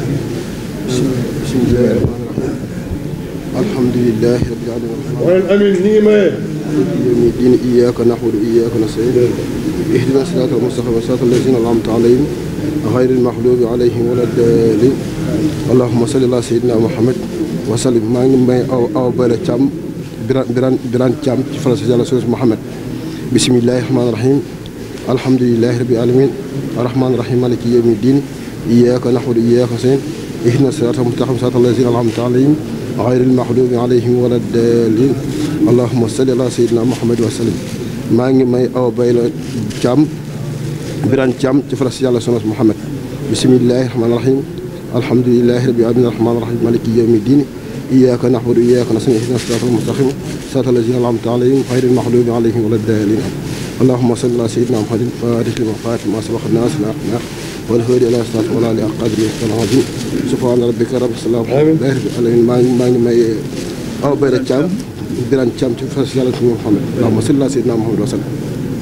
alhamdulillahi rabbil alamin amin ni ma yawmi din iyyaka na'budu wa iyyaka nasta'in ihdina siratal mustaqim siratal ladzina an'amta alayhim ghayril maghdubi alayhim waladdallin allahumma salli ala sayyidina muhammad wa sallim maa ngi may Awa Baylo Caam Biran Caam ci farata yàlla sunna Muhammad bismillahi rahmaani rahim alhamdulillahi rabbil alamin arrahmaani rahim maliki yawmi din iyyaka na'budu wa iyyaka nasta'in ihdina siratal mustaqim siratal ladzina an'amta alayhim غير المغضوب عليهم ولا الضالين اللهم صل على سيدنا محمد وسلم maa ngi may aw bay la Thiam Birane Thiam ci faras yàlla sonos Muhammad bismillahi rahmaani rahim alhamdulillahi rabbil alamin arrahmaani rahim maliki yawmi diin iyyaka na'budu wa iyyaka nasta'in ihdinas siratal mustaqim siratal lazina an'amta alayhim ghayril maghdubi alayhim wala ddaalliin allahumma salli ala sayyidina muhammadin faatihil lima ughliqa ma sabaqa naasiril haqqi bil haqqi wal haadi ila siraatika wa ala alihi al-'aziim subhaana rabbika rabbil izzati amma yasifuun maa ngi may aw bay la Thiam Birane Thiam ci fas yàlla suñu Muhammad allahumma salli ala sayyidina Muhammad wa sallam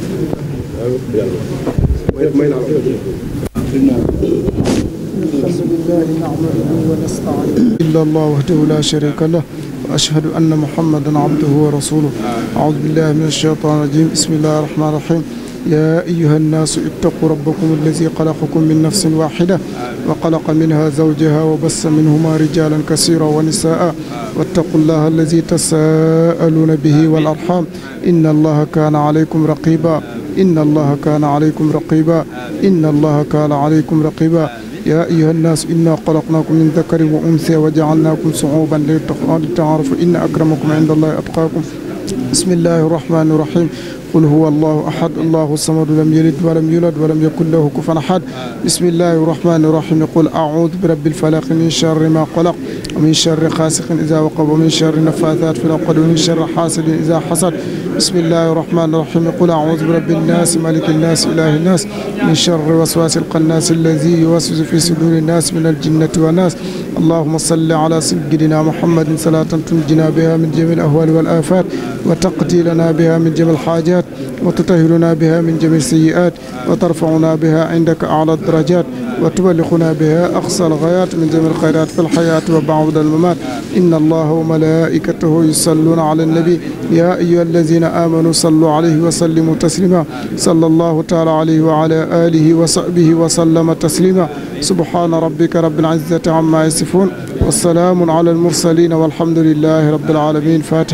الحمد لله نعمده ونستعينه إلا الله وحده لا شريك له وأشهد أن محمدا عبده ورسوله أعوذ بالله من الشيطان الرجيم بسم الله الرحمن الرحيم يا أيها الناس اتقوا ربكم الذي خلقكم من نفس واحدة وخلق منها زوجها وبث منهما رجالا كثيرا ونساء واتقوا الله الذي تساءلون به والأرحام إن الله كان عليكم رقيبا إن الله كان عليكم رقيبا إن الله كان عليكم رقيبا يا أيها الناس إنا خلقناكم من ذكر وأنثى وجعلناكم شعوبا لتعارفوا إن أكرمكم عند الله أتقاكم بسم الله الرحمن الرحيم قل هو الله أحد الله الصمد لم يلد ولم يولد ولم يكن له كفوا أحد بسم الله الرحمن الرحيم قل أعوذ برب الفلق من شر ما خلق ومن شر غاسق إذا وقب ومن شر النفاثات في العقد ومن شر حاسد إذا حسد بسم الله الرحمن الرحيم قل أعوذ برب الناس ملك الناس إله الناس من شر وسواس القناس الذي يوسوس في صدور الناس من الجنة والناس اللهم صل على سيدنا محمد صلاة تنجنا بها من جميع الأهوال والآفات وتقضي لنا بها من جميع الحاجات وتطهرنا بها من جميع السيئات وترفعنا بها عندك أعلى الدرجات وتبلغنا بها أقصى الغايات من جميع الخيرات في الحياة وبعد الممات إن الله وملائكته يصلون على النبي يا أيها الذين آمنوا صلوا عليه وسلموا تسليما صلى الله تعالى عليه وعلى آله وصحبه وسلم تسليما سبحان ربك رب العزة عما يصفون والسلام على المرسلين والحمد لله رب العالمين فاتح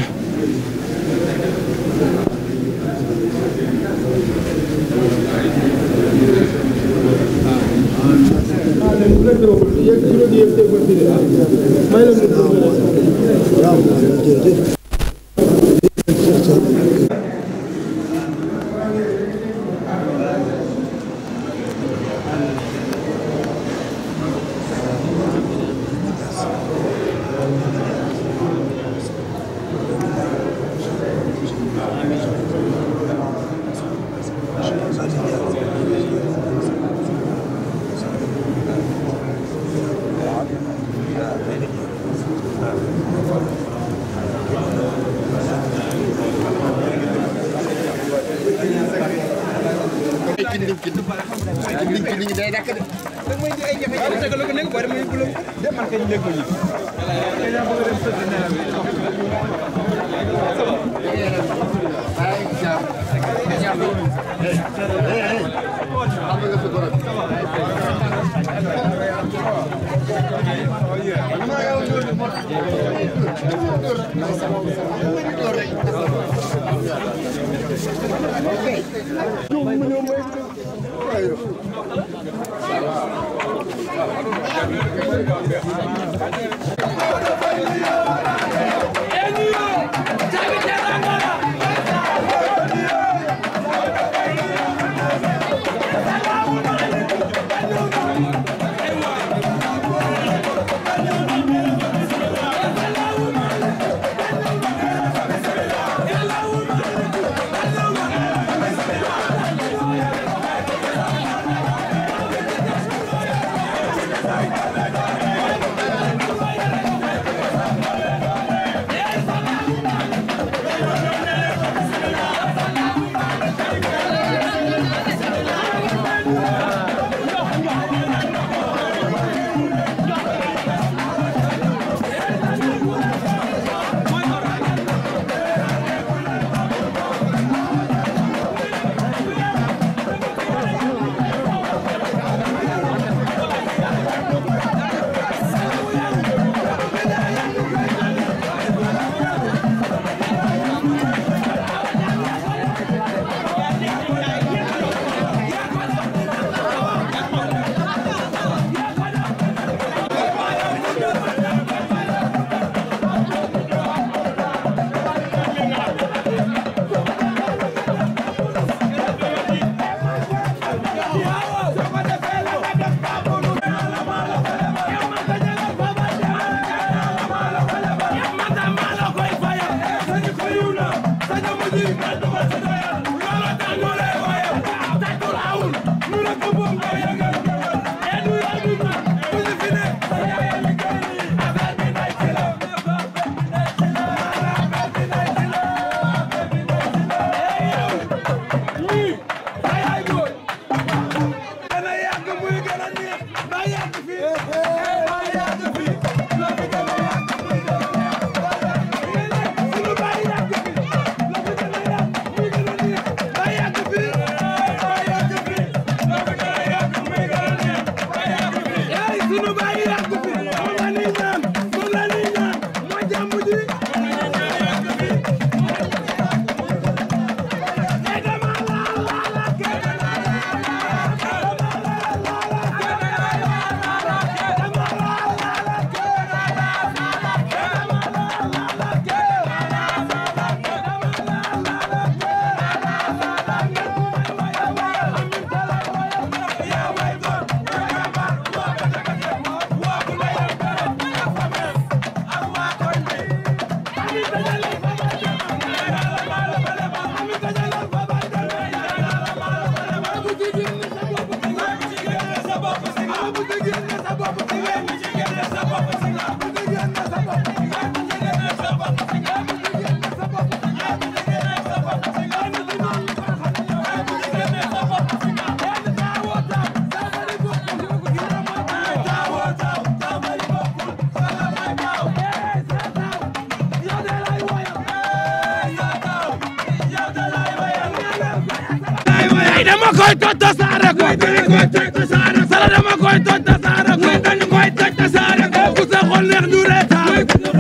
dama koy toj tasaare ko sala dama koy toj tasaare ko dañu koy toj tasaare ko ku sa xol neex ñu reetaan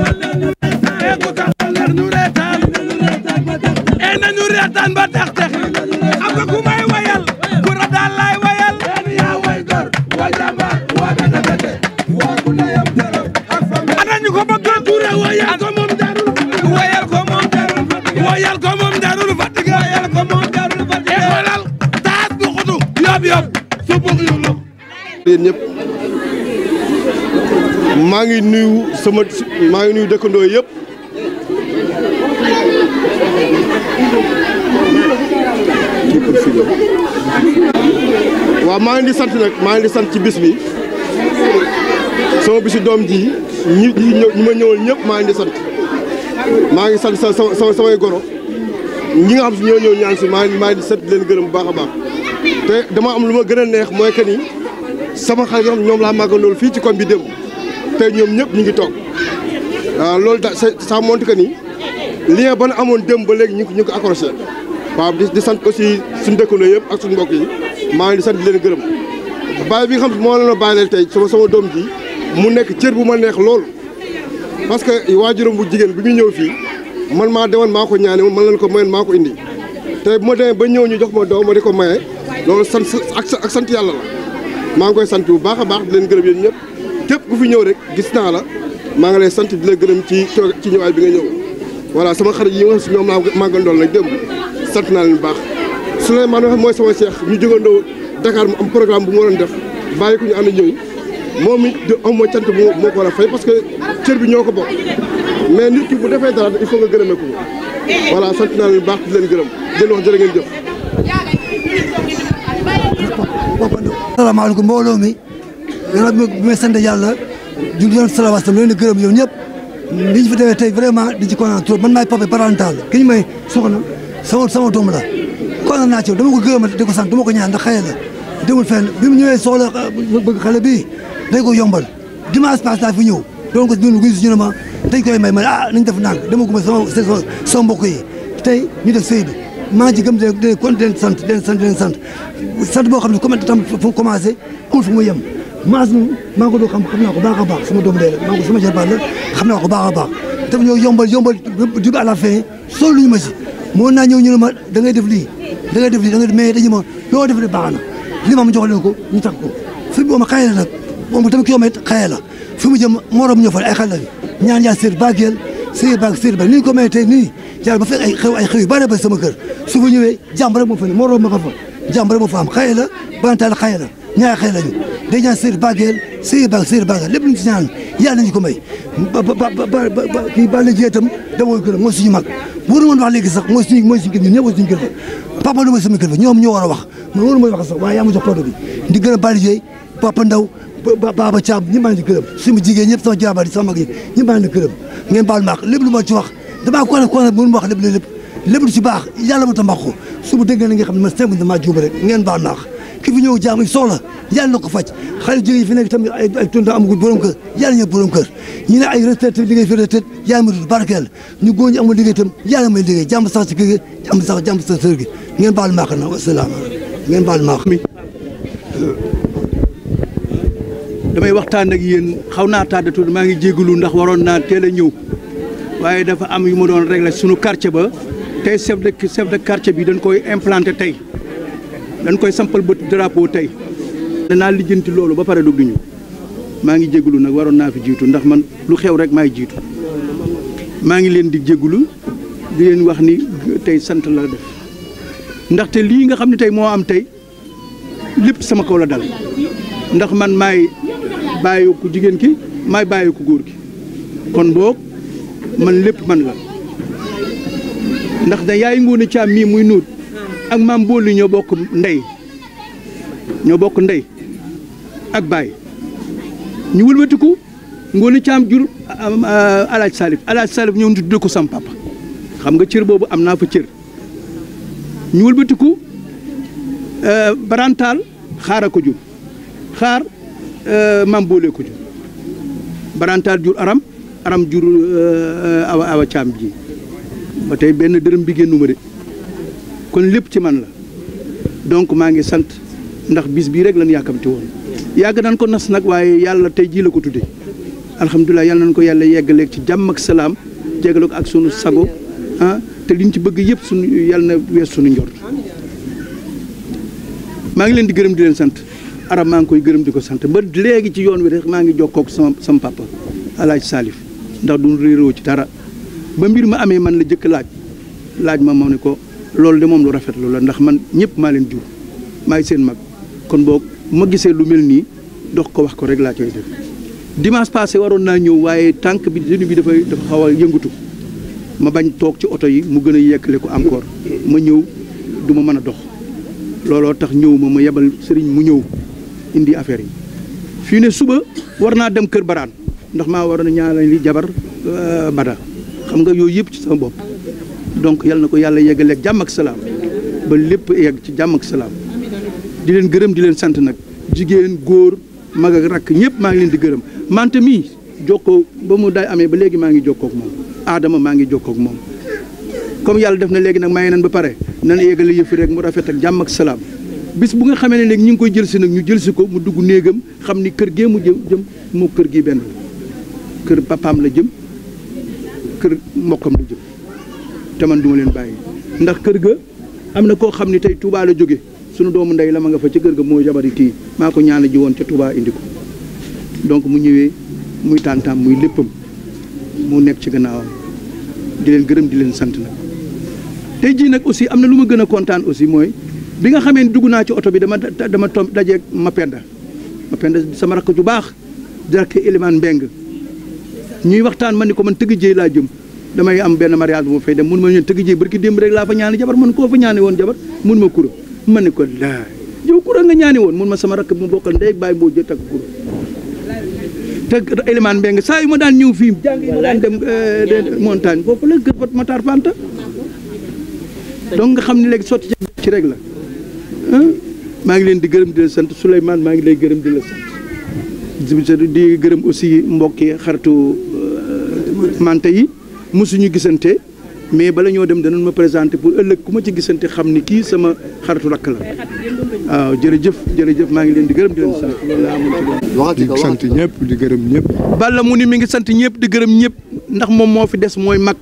ku sa xol neex ñu reetaan nañu reetaan ba tax tax xam nga ku may wayal ku radal lay wayal yaa way gor wa jàmbaar wa katakate wa ku ndeyam dërëm ak fam ana ñu ko bëgg Touré wayal ko moom darul wayal ko moom darul wayal ko moom darul Fatick wayal ko moom darul Fatick xoolal taas bu xudu yob yob su bugg yu lu yéen ñëpp maa ngi nuyu dëkkandoo yëpp waaw maa ngi di sant nag maa ngi di sant ci bis bi sama bisu doom ji ñi ma ñëwal ñëpp maa ngi di sant maa ngi sant samay goro ñi nga xam si ñoo ñëw ñaan si maa ngi di sant leen gërëm bu baax a baax te dama am lu ma gën a neex mooy que ni sama xale yoo xam ñoom laa màggandool fii ci koñ bi démb te ñoom ñëpp ñu ngi toog waaw loolu da ça montre que ni lien ba na amoon démb ba léegi ñu ngi ko accroché waaw di sant aussi suñu dëkkandoo yëpp ak suñu mbokk yi maa ngi di sant di leen gërëm bàyyi bi nga xam si moo leen a bàyyileel tey sama doom ji mu nekk cër bu ma neex lool parce que waajuram bu jigéen bi muy ñëw fii man maa demoon maa ko ñaane man leen ko mayoon maa ko indi te bu ma demee ba ñëw ñu jox ma doom ma di ko maye loolu sant ak sant yàlla la maa ngi koy sant bu baax a baax di leen gërëm yéen ñëpp képp ku fi ñëw rek gis naa la maa ngi lay sant di la gërëm ci ñëwaay bi nga ñëw voilà sama xarit yi nga xam si ñoom laa màggandool nag démb sant naa leen bu baax Souleymane wax mooy sama cheikh ñu jógandoo Dakar mu am programme bu mu waroon def bàyyi ko ñu ànd ñëw moom it am ma cant moo ko war a fay parce que cër bi ñoo ko bokk mais nit ki bu defee dara il faut nga gërëmee ko voilà sant naa leen bu baax di leen gërëm di leen wax jërë ngeen jëf. salaamaaleykum mbooloo mi yàlla bi may sant yàlla di leen salaamaaleykum leen di gërëm yow ñëpp li ñu fi demee tey vraiment di ci kontaan trop man maay papa parental ki ñu may soxna sama doom la kontaan naa ci dama ko gërëm di ko sant dama ko ñaan ndax xëy na demul fenn bi mu ñëwee soxla bëgg xale bii day ko yombal dimanche passé naa fi ñëw doon ko dund gis ñu ne ma dañ koy may nañ def nànk dama ko may sama mbokk yi tey ñu def sëy bi maa ngi ci gëm de kon den sant boo xam ne comme tam fu commencé kul fu mu yem maas moom maa ngi ko doon xam naa ko baax a baax sama doom day la maa ngi ko sama jarbaat la xam naa ko baax a baax daf ñoo yombal du à la fin sol luñu ma si moo naa ñëw ñu ne ma da ngay def lii mais dañu ma loo def de baax na li ma jox leen ko ñu tax ko fi mu ma xëy na nag moom tamit kilomètre xëy la fi mu jëm morom ñëw fa ay xale la ñaan yaa séer baageel séer ba ni ñu ko may tey nii yàlla ba fekk ay xew yu bari ba sama kër su fa ñëwee jàmm rek moo fa ne morom ma ko fa jàmm rek moo fa am xëy la bantaal xëy la ñaari xëy lañu day ñaan séeri bageel lépp luñ ci ñaan yàlla nañu ko may kii ba la jee itam dama gërëm mooy suñu mag bu doon wax léegi sax mooy suñu kër ñun ñëpp mooy suñu kër papa lu mooy sama kër ñoom ñoo war a wax man waru mooy wax sax waaye yaa ma jox produit bi di gërëm Bali Dieye Papa Ndaw Baba Thiam ñi maa ngi di gërëm suñu jigéen ñëpp sama jaabaar yi sama mag yi ñi maa ngi di gërëm ngeen baal maax lépp lu ma ci wax damaa ko mënu ma wax lépp lu ci baax yàlla ma ta mbaq ko su ma dégg na nga xam ne man seen damaa juum rek ngeen baal maax ki fi ñëw jaam soxla yàlla na ko faj xale jigéen yi fi nekk tamit ay tonda amagul borom kër yàlla ñëw borom kër ñu ne ay retraite liggéey fi retraite yàlla ma dul barkeel ñu góor ñi amul liggéey tam yàlla may liggéey jàmm sax ci kër gi jàmm sax sër gi ngeen baal maax na wasalaam ngeen baal maax mi damay waxtaan ak yéen xaw naa tardé tuuti maa ngi jégalu ndax waroon naa teel a ñëw waaye dafa am yu ma doon réglé suñu quartier ba tey chef de quartier bi dañ koy implanté tey dañ koy sampal bët drapeau tey danaa lijjanti loolu ba pare dugg ñu maa ngi jégalu nag waroon naa fi jiitu ndax man lu xew rek maay jiitu maa ngi leen di jégalu di leen wax ni tey sant la def ndaxte lii nga xam ne tey moo am tey lépp sama kaw la dal ndax man maay bàyyi ku jigéen ki maay bàyyi ku góor gi kon boog man lépp man la ndax da yaay Ngoné Thiam mii muy nuut ak maam Booli ñoo bokk ndey ak baay ñu wëlbatiku Ngoné Thiam jur alaaj Salif ñëw tuddee ko sam papa xam nga cër boobu am naa fa cër ñu wëlbatiku barantaal xaara ko jur xaar maam Boole ko jur barantaal jur aram jur awa Thiam ji ba tey benn dërëm bi génnuma de kon lépp ci man la donc maa ngi sant ndax bis bii rek lañ yàkkamti woon yàgg nañ ko nas nag waaye yàlla tey jii la ko tudde alhamdulilah yàlla nañ ko yàlla yeggaleeg ci jàmm ak salaam jéggale ko ak sunu sago te liñ ci bëgg yëpp sunu yàlla na wees sunu njort maa ngi leen di gërëm di leen sant arab maa ngi koy gërëm di ko sant ba léegi ci yoon wi rek maa ngi jokkoog sama papa alaaj Salif ndax duñ réeroo ci dara ba mbir ma amee man la jëkk laaj ma moo ne ko loolu de moom lu rafetlu la ndax man ñëpp maa leen jur maay seen mag kon boog ma gisee lu mel nii dox ko wax ko rek laa koy def dimanche passé waroon naa ñëw waaye tànk bi denu bi dafa xaw a yëngatu ma bañ toog ci oto yi mu gën a yekkale ko encore ma ñëw du ma mën a dox looloo tax ñëw ma yebal sëriñ mu ñëw indi affaire yi fii ne suba war naa dem kër baraan ndax maa war na ñaanal li jabar bada xam nga yooyu yëpp ci sama bopp donc yal na ko yàlla yeggaleeg jàmm ak salaam ba lépp yegg ci jàmm ak salaam di leen gërëm di leen sant nag jigéen góor mag ak rakk ñëpp maa ngi leen di gërëm mante mii jokkoo ba mu day amee ba léegi maa ngi jokkoo ak moom Adama maa ngi jokkoo ak moom comme yàlla def na léegi nag maye nan ba pare nan yeggale yëfi rek mu rafet ak jàmm ak salaam bis bu nga xamee ne léegi ñu ngi koy jël si nag ñu jël si ko mu dugg néegam xam ni kër gee mu jëm moo kër gi benn kër papaam la jëm kër mbokkam la jëm te man duma leen bàyyi ndax kër ga am na koo xam ne tey Touba la jóge sunu doomu ndey la ma nga fa ca kër ga moo jabari kii maa ko ñaana ji woon ca Touba indi ko donc mu ñëwee muy tàntaam muy léppam mu nekk ci gannaawam di leen gërëm di leen sant nag tey jii nag aussi am na lu ma gën a kontaan aussi mooy bi nga xamee ne dugg naa ci oto bi dama tom dajeeg Mapenda sama rakk ju baax di rakk Elimane Mbeng ñuy waxtaan ma ni ko man tëgg jéey laa jëm damay am benn mariage bu ma fay dem mun ma ñeen tëgg jéey barki démb rek laa fa ñaani jabar man koo fa ñaani woon jabar mun ma kura ma ne ko laa yow kura nga ñaani woon mun ma sama rakk bi ma bokkal ndey bàyyi boo jë takk kura te Elimane Mbeng saa yu ma daan ñëw fii jàng yi ma daan dem montagne foofu la kër Fat Matar Fanta donc nga xam ne léegi sotti ci rek la maa ngi leen di gërëm di leen sant Souleymane maa ngi lay gërëm di la sant di gërëm aussi mbokki xaritu mante yi mosuñu gisante mais bala ñoo dem danañ ma présenté pour ëllëg ku ma ci gisante xam ni kii sama xaritu rakk la waaw jërëjëf maa ngi leen di gërëm di leen sant loolu laa amoon ci di sant ñëpp di gërëm ñëpp Balla mu ni mi ngi sant ñëpp di gërëm ñëpp ndax moom moo fi des mooy mag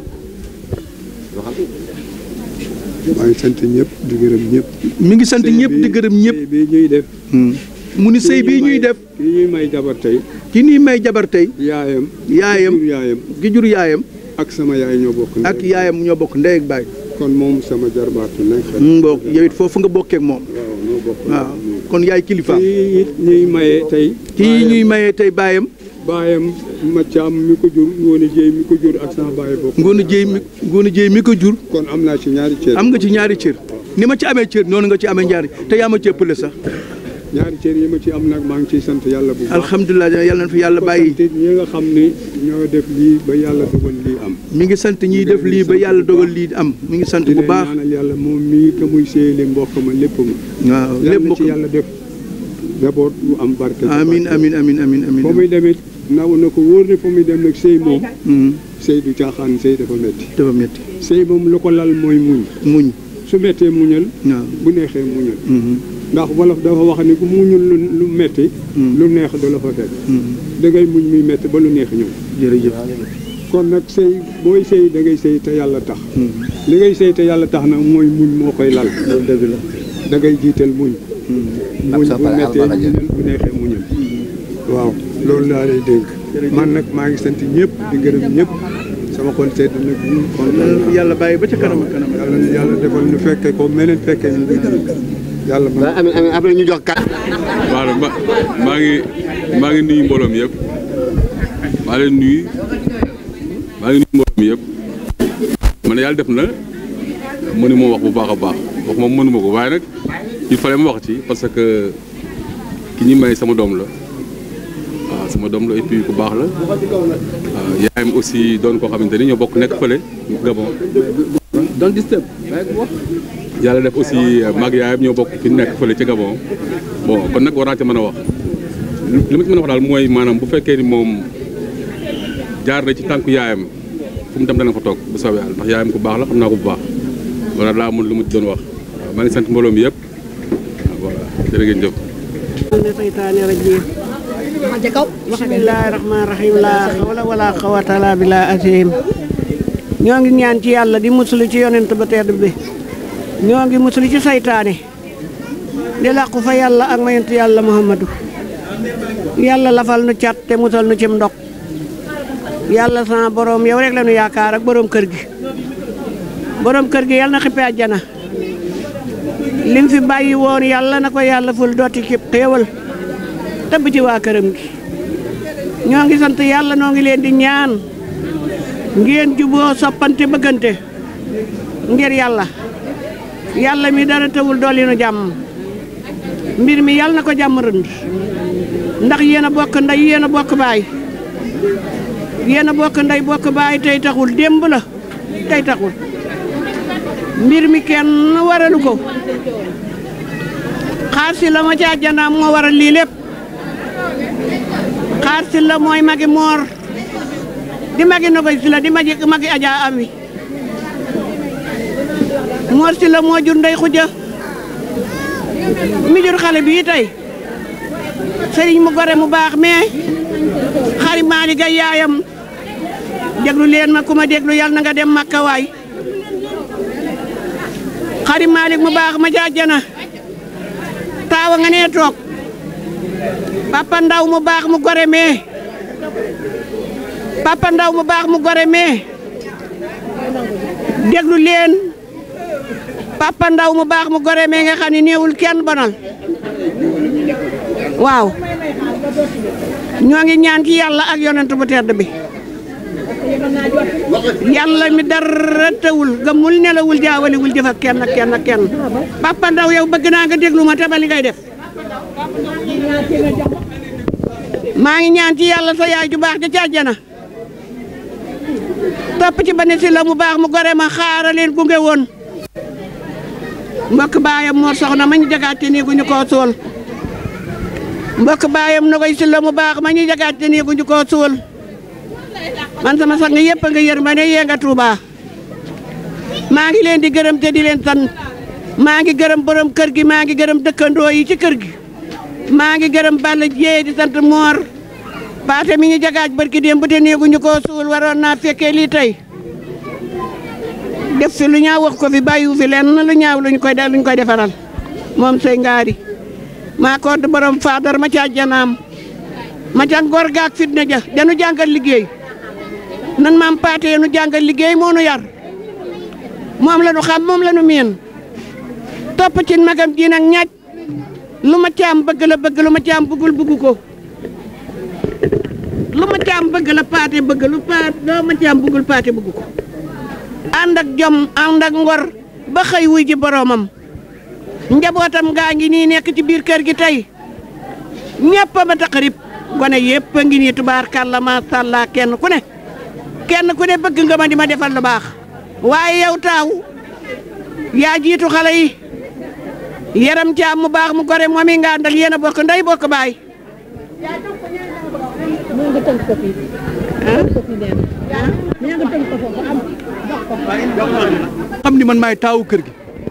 maa ngi sant ñëpp di gërëm ñëpp mi ngi sant ñëpp di gërëm ñëpp bi ñuy def mu ni sëy bii ñuy def ki ñuy may jabar tey ki ñuy may jabar tey yaayam gi jur yaayam ak sama yaay ñoo bokk ak yaayam ñoo bokk ndey ak baay kon moom sama jarbaatu nekk mbokk yow it foofu nga bokkee ak moom waaw kon yaay kilifa. kii it ñuy maye tey. kii ñuy maye tey baayam. baayam ma caam mi ko jur Ngoone Jéy mi ko jur ak sama baay bokk. Ngoone Jéy mi ko jur. kon am naa ci ñaari cër. am nga ci ñaari cër. ni ma ci amee cër noonu nga ci amee ñaari te yaa ma ci ëppale sax. ñaari cër yi ma ci am nag maa ngi ciy sant yàlla bu baax. alhamdulilah yàlla na fi yàlla bàyyi. ñi nga xam ne ñoo def lii ba yàlla dogal lii am. mi ngi sant ñiy def lii ba yàlla dogal lii am mi ngi sant bu baax. ñaanal yàlla moom mii que muy séyale mbokk ma lépp ma. waaw lépp mbokk ci yàlla def d'abord bu am barke. amiin amiin amiin amiin amiin. foo muy demee naw na ko wóor ne foo muy dem nag sëy moom. sëy du caaxaan sëy dafa métti. dafa métti. sëy moom lu ko lal mooy muñ. su méttee muñal. bu neexee muñal. ndax wolof dafa wax ni ku muñul lu metti lu neex du la fa fekk. da ngay muñ muy metti ba lu neex ñëw. jërëjëf. kon nag sëy booy sëy da ngay sëy te yàlla tax. li ngay sëy te yàlla tax nag mooy muñ moo koy lal. loolu dëgg la. da ngay jiital muñ. muñ bu mettee muñal bu neexee muñal. waaw loolu laa lay dénk. man nag maa ngi sant ñëpp di gërëm ñëpp. sama xol sedd nag ñu kon yàlla bàyyi ba ca kanam ak kanam. yàlla defal ñu fekkee ko meneen fekkee ñu ngi yàlla amiin après ñu jox kat. waaw maa ngi nuyu mbooloo mi yëpp maa ngi nuyu mbooloo mi yëpp man yàlla def na mënu ma wax bu baax a baax wax moom mënuma ko waaye nag il fallait ma wax ci parce que ki ñi may sama doom la waaw sama doom la et puis ku baax la waaw yaayam aussi doon koo xamante ni ñoo bokk nekk fële Gabon doon disturb yàlla def aussi mag yaayam ñoo bokk fi nekk fële ci Gabon bon kon nag war naa ci mën a wax li ma ci mën a wax daal mooy maanaam bu fekkee ni moom jaar na ci tànku yaayam fu mu dem dana fa toog bu soobee yàlla ndax yaayam ku baax la xam naa ko bu baax wala daa amul lu ma ci doon wax waaw maa ngi sant mbooloo mi yëpp waaw voilà jërë ngeen jëf. seytaane rajiim bismillaahi rahmaani rahiim laa hawla wala quwwata illaa billaahi aziim ñoo ngi ñaan ci yàlla di musulu ci yonent ba tedd bi ñoo ngi musulu ci saytaane di làqu fa yàlla ak mayent yàlla muhammadu yàlla lafal nu cat te musal nu cim ndok yàlla sama borom yow rek la nu yaakaar ak borom kër gi yàlla na xippe àjjana lim fi bàyyi woon yàlla na ko yàlla ful dooti ci xéewal tëbb ci waa këram gi ñoo ngi sant yàlla noo ngi leen di ñaan ngeen juboo soppante bëggante ngir yàlla mi dara tawul dolli nu jàmm mbir mi yàlla na ko jàmm rënd ndax yéen a bokk ndey yéen a bokk baay bokk baay tey taxul démb la tey taxul mbir mi kenn waralu ko xaar si la ma ca àjjana moo waral lii lépp xaar si la mooy magi moor di magi nogoy si la di magi ajaa ami moor si la moo jur ndey xuja mi jur xale bii tey sëriñ mu gore mu baax mais xari maali ga yaayam déglu leen ma ku ma déglu yàlla na nga dem Makka waay xari maalik mu baax ma jaajana taawa nga nee toog papa ndaw mu baax mu gore mee papa ndaw mu baax mu gore mee déglu leen papa ndaw mu baax mu gore mee nga xam ne néewul kenn bonal waaw ñoo ngi ñaan ci yàlla ak yonent bu tedd bi yàlla mi dara tawul gëmul nelawul jaawaliwul jëf ak kenn papa ndaw yow bëgg naa nga déglu ma te ba li ngay def maa ngi ñaan ci yàlla sa yaay ju baax ja ci àjjana topp ci ba ne si la mu baax mu gore ma xaara leen gunge woon mbokk baayam moo soxna ma ñu jagaate nii gu ñu koo suul mbokk baayam na koy si la mu baax ma ñu jagaate nii gu ñu koo suul man sama sax nga yëpp nga yër ma ne yee nga Tuuba maa ngi leen di gërëm te di leen sant maa ngi gërëm borom kër gi maa ngi gërëm dëkkandoo yi ci kër gi maa ngi gërëm Balla Jéey di sant Moor paate mi ñu jagaaj barki démb bu te néegu ñu koo suul waroon naa fekkee lii tey def fi lu ñaaw wax ko fi bàyyiwu fi lenn lu ñaaw luñ koy defaral moom sey ngaari maa ko borom faadar ma ca janaam ma ca ngor gaak fitna ja danu jàngal liggéey nan maam paate nu jàngal liggéey moo nu yar moom la nu xam moom la nu miin topp ci magam ji nag ñaaj lu ma caam bëgg la bëgg lu ma caam bëggul bëggu ko lu ma caam bëgg la paate bëgg lu ma caam bëggul paate bëggu ko ànd ak jom ànd ak ngor ba xëy wuy ji boroomam njabootam gaa ngi nii nekk ci biir kër gi tey ñëpp a ma taqarib gone yëpp a ngi nii tubaarkàlla macha allah kenn ku ne bëgg nga ma di ma defal lu baax waaye yow taaw yaa jiitu xale yi yaram caam mu baax mu gore moom i nga àndal yéen a bokk ndey bokk baay. xam ni man maay taawu kër gi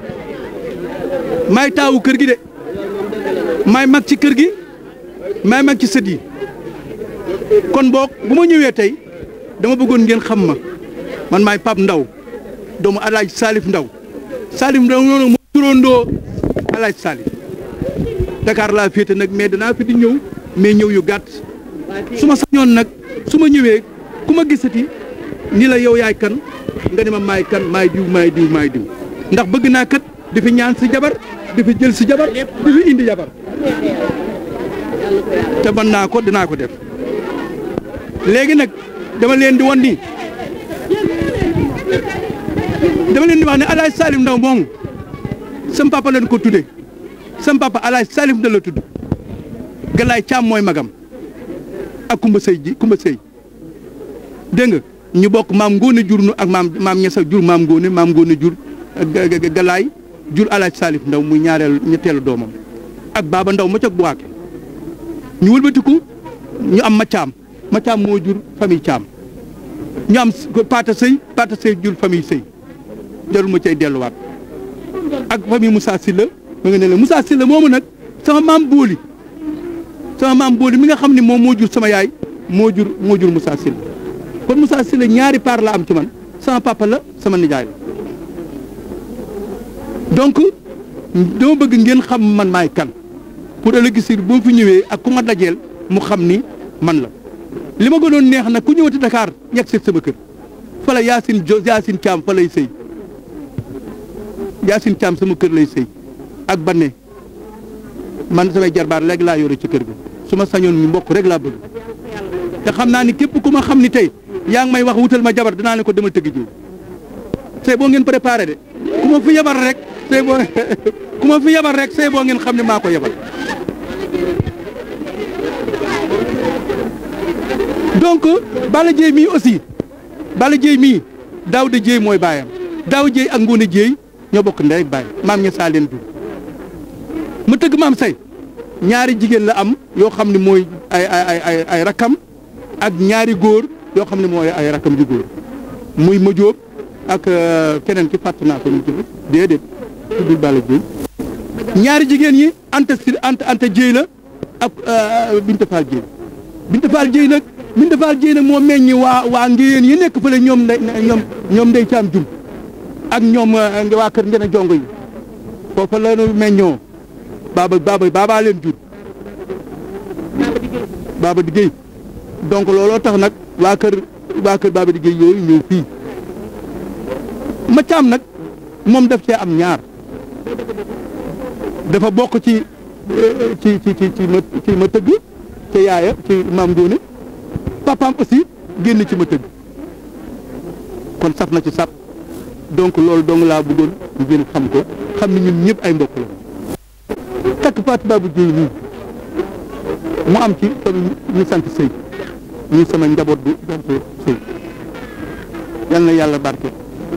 maay taawu kër gi de maay mag ci kër gi maay mag ci sët yi kon boog bu ma ñëwee tey dama bëggoon ngeen xam ma man maay Pape Ndaw doomu Alaaji Salif Ndaw noonu moo turandoo Alaaji Salif Dakar laa féete nag mais danaa fi di ñëw mais ñëw yu gàtt su ma sañoon nag su ma ñëwee ku ma gisati ni la yow yaay kan nga ne ma maay kan maay diw maay diw maay diw ndax bëgg naa kat di fi ñaan si jabar di fi jël si jabar di fi indi jabar te mën naa ko dinaa ko def léegi nag dama leen di wan ni dama leen di wax ne Alaaji Salif Ndaw moom sam papa leen ko tudde sam papa Alaaji Salif Ndaw la tudd Galaay Caam mooy magam ak Kumba Sëy dégg nga ñu bokk maam Ngóone jur nu ak maam Ñasa jur maam Ngóone jur Galaay jur Alaaji Salif Ndaw muy ñetteelu doomam ak Baaba Ndaw ma cog bu waake ñu wëlbatiku ñu am ma caam moo jur famille Caam ñu am Paata Sëy jur famille Sëy jarul ma cay delluwaat ak famille Moussa Sylla ma nga ne la Moussa Sylla moomu nag sama maam Booli mi nga xam ne moom moo jur sama yaay moo jur Moussa Sylla kon Moussa Sylla ñaari paar la am ci man sama papa la sama nijaay la donc dama bëgg ngeen xam man maay kan pour ëllëg si boo fi ñëwee ak ku ma dajeel mu xam ni man la li ma gënoon neex nag ku ñëwati Dakar yegg seet sama kër fa la Yacine Thiam fa lay sëy Yacine Thiam sama kër lay sëy ak Banne man samay jarbaar léegi laa yore ci kër gi su ma sañoon ñu mbokk rek laa bëgg te xam naa ni képp ku ma xam ni tey yaa ngi may wax wutal ma jabar dinaa ne ko demal tëgg jiw c'est boo ngeen préparé de ku ma fi yabar rek c'est boo ku ma fi yabar rek c'est boo ngeen xam ne maa ko yabal donc Balla Dieye mii aussi Balla Dieye mii Daouda Dieye mooy baayam Daouda Dieye ak Ngoné Dieye ñoo bokk ndey ak baay maam ña saa leen dund ma tëgg maam say ñaari jigéen la am yoo xam ne mooy ay rakkam ak ñaari góor yoo xam ne mooy ay rakkam di góor muy ma Jóob ak keneen ki fàtt naa ko ñu tudd déedéet tuddul Balla Dieye ñaari jigéen yi Anta Dieye la ak Binta Fall Dieye Binta Fall Dieye nag Binta Fall Dieye nag moo meññi waa ngéyeen yi nekk fële ñoom ndey caam jum ak ñoom waa kër ngeen a jongo yi foofa la meññoo baaba leen jur Baba di Gueye donc looloo tax nag waa kër Baba di Gueye yooyu ñëw fii ma caam nag moom daf cee am ñaar dafa bokk ci ma tëgg ci yaaya ci maam Ngoné papaam aussi génn ci ma tëgg kon saf na ci sap donc loolu dong laa bëggoon ngeen xam ko xam ni ñun ñëpp ay mbokk la takk Fatou Babou Dieye nii mu am ci famille ñu sant Sëy ñuy sama njaboot bi sant Sëy yal na yàlla barke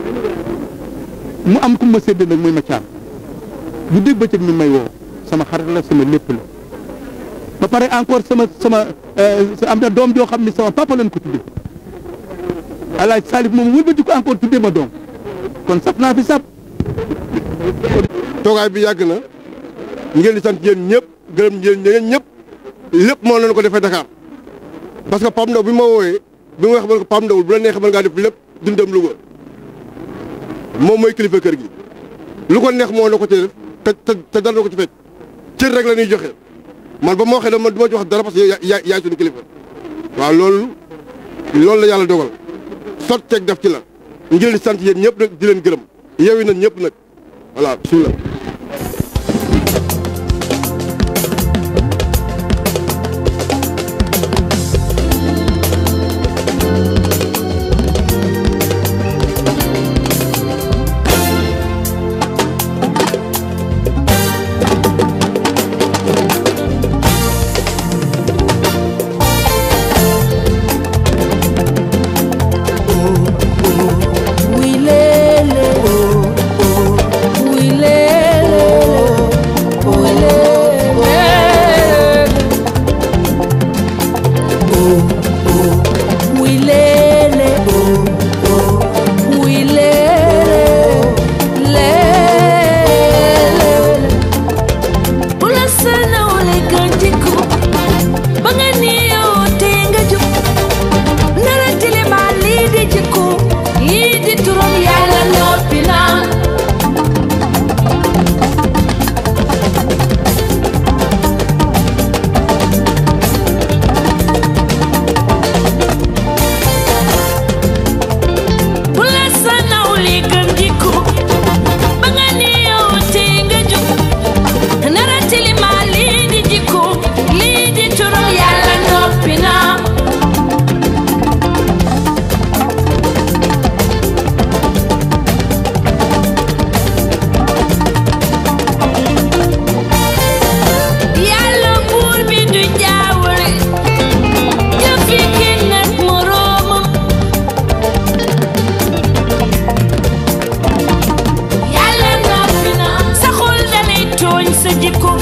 mu am ku ma sédd nag mooy ma caam bu dégg bëccëg mi may woo sama xarit la sama lépp la ba pare encore sama am na doom joo xam ne sama papa lañ ko tuddee Alaaji Salif moom wëlbati ko encore tuddee ma doom kon sap naa fi sap toogaay bi yàgg na ngeen di sant yéen ñëpp gërëm yéen ñëpp lépp moo leen ko defee Dakar parce que Pape Ndaw bi ma wooyee bi ma wax man ko Pape Ndaw bu la neexee mën ngaa def lépp dundam Louga moom mooy kilifa kër gi lu ko neex moo la ko ci def te dara ko ci fekk cër rek la ñuy joxe man ba ma waxee dama du ma jox dara parce que yaay suñu kilifa waaw loolu la yàlla dogal sotteeg def ci la ngeen di sant yéen ñëpp nag di leen gërëm yeewi nañ ñëpp nag voilà bismillah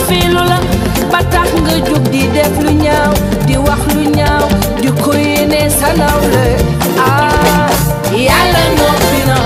fiilu la ba tax nga jóg di def lu ñaaw di wax lu ñaaw di ko yéene sa nawle ah yàlla noppi na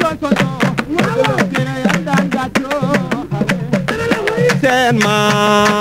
Sen ma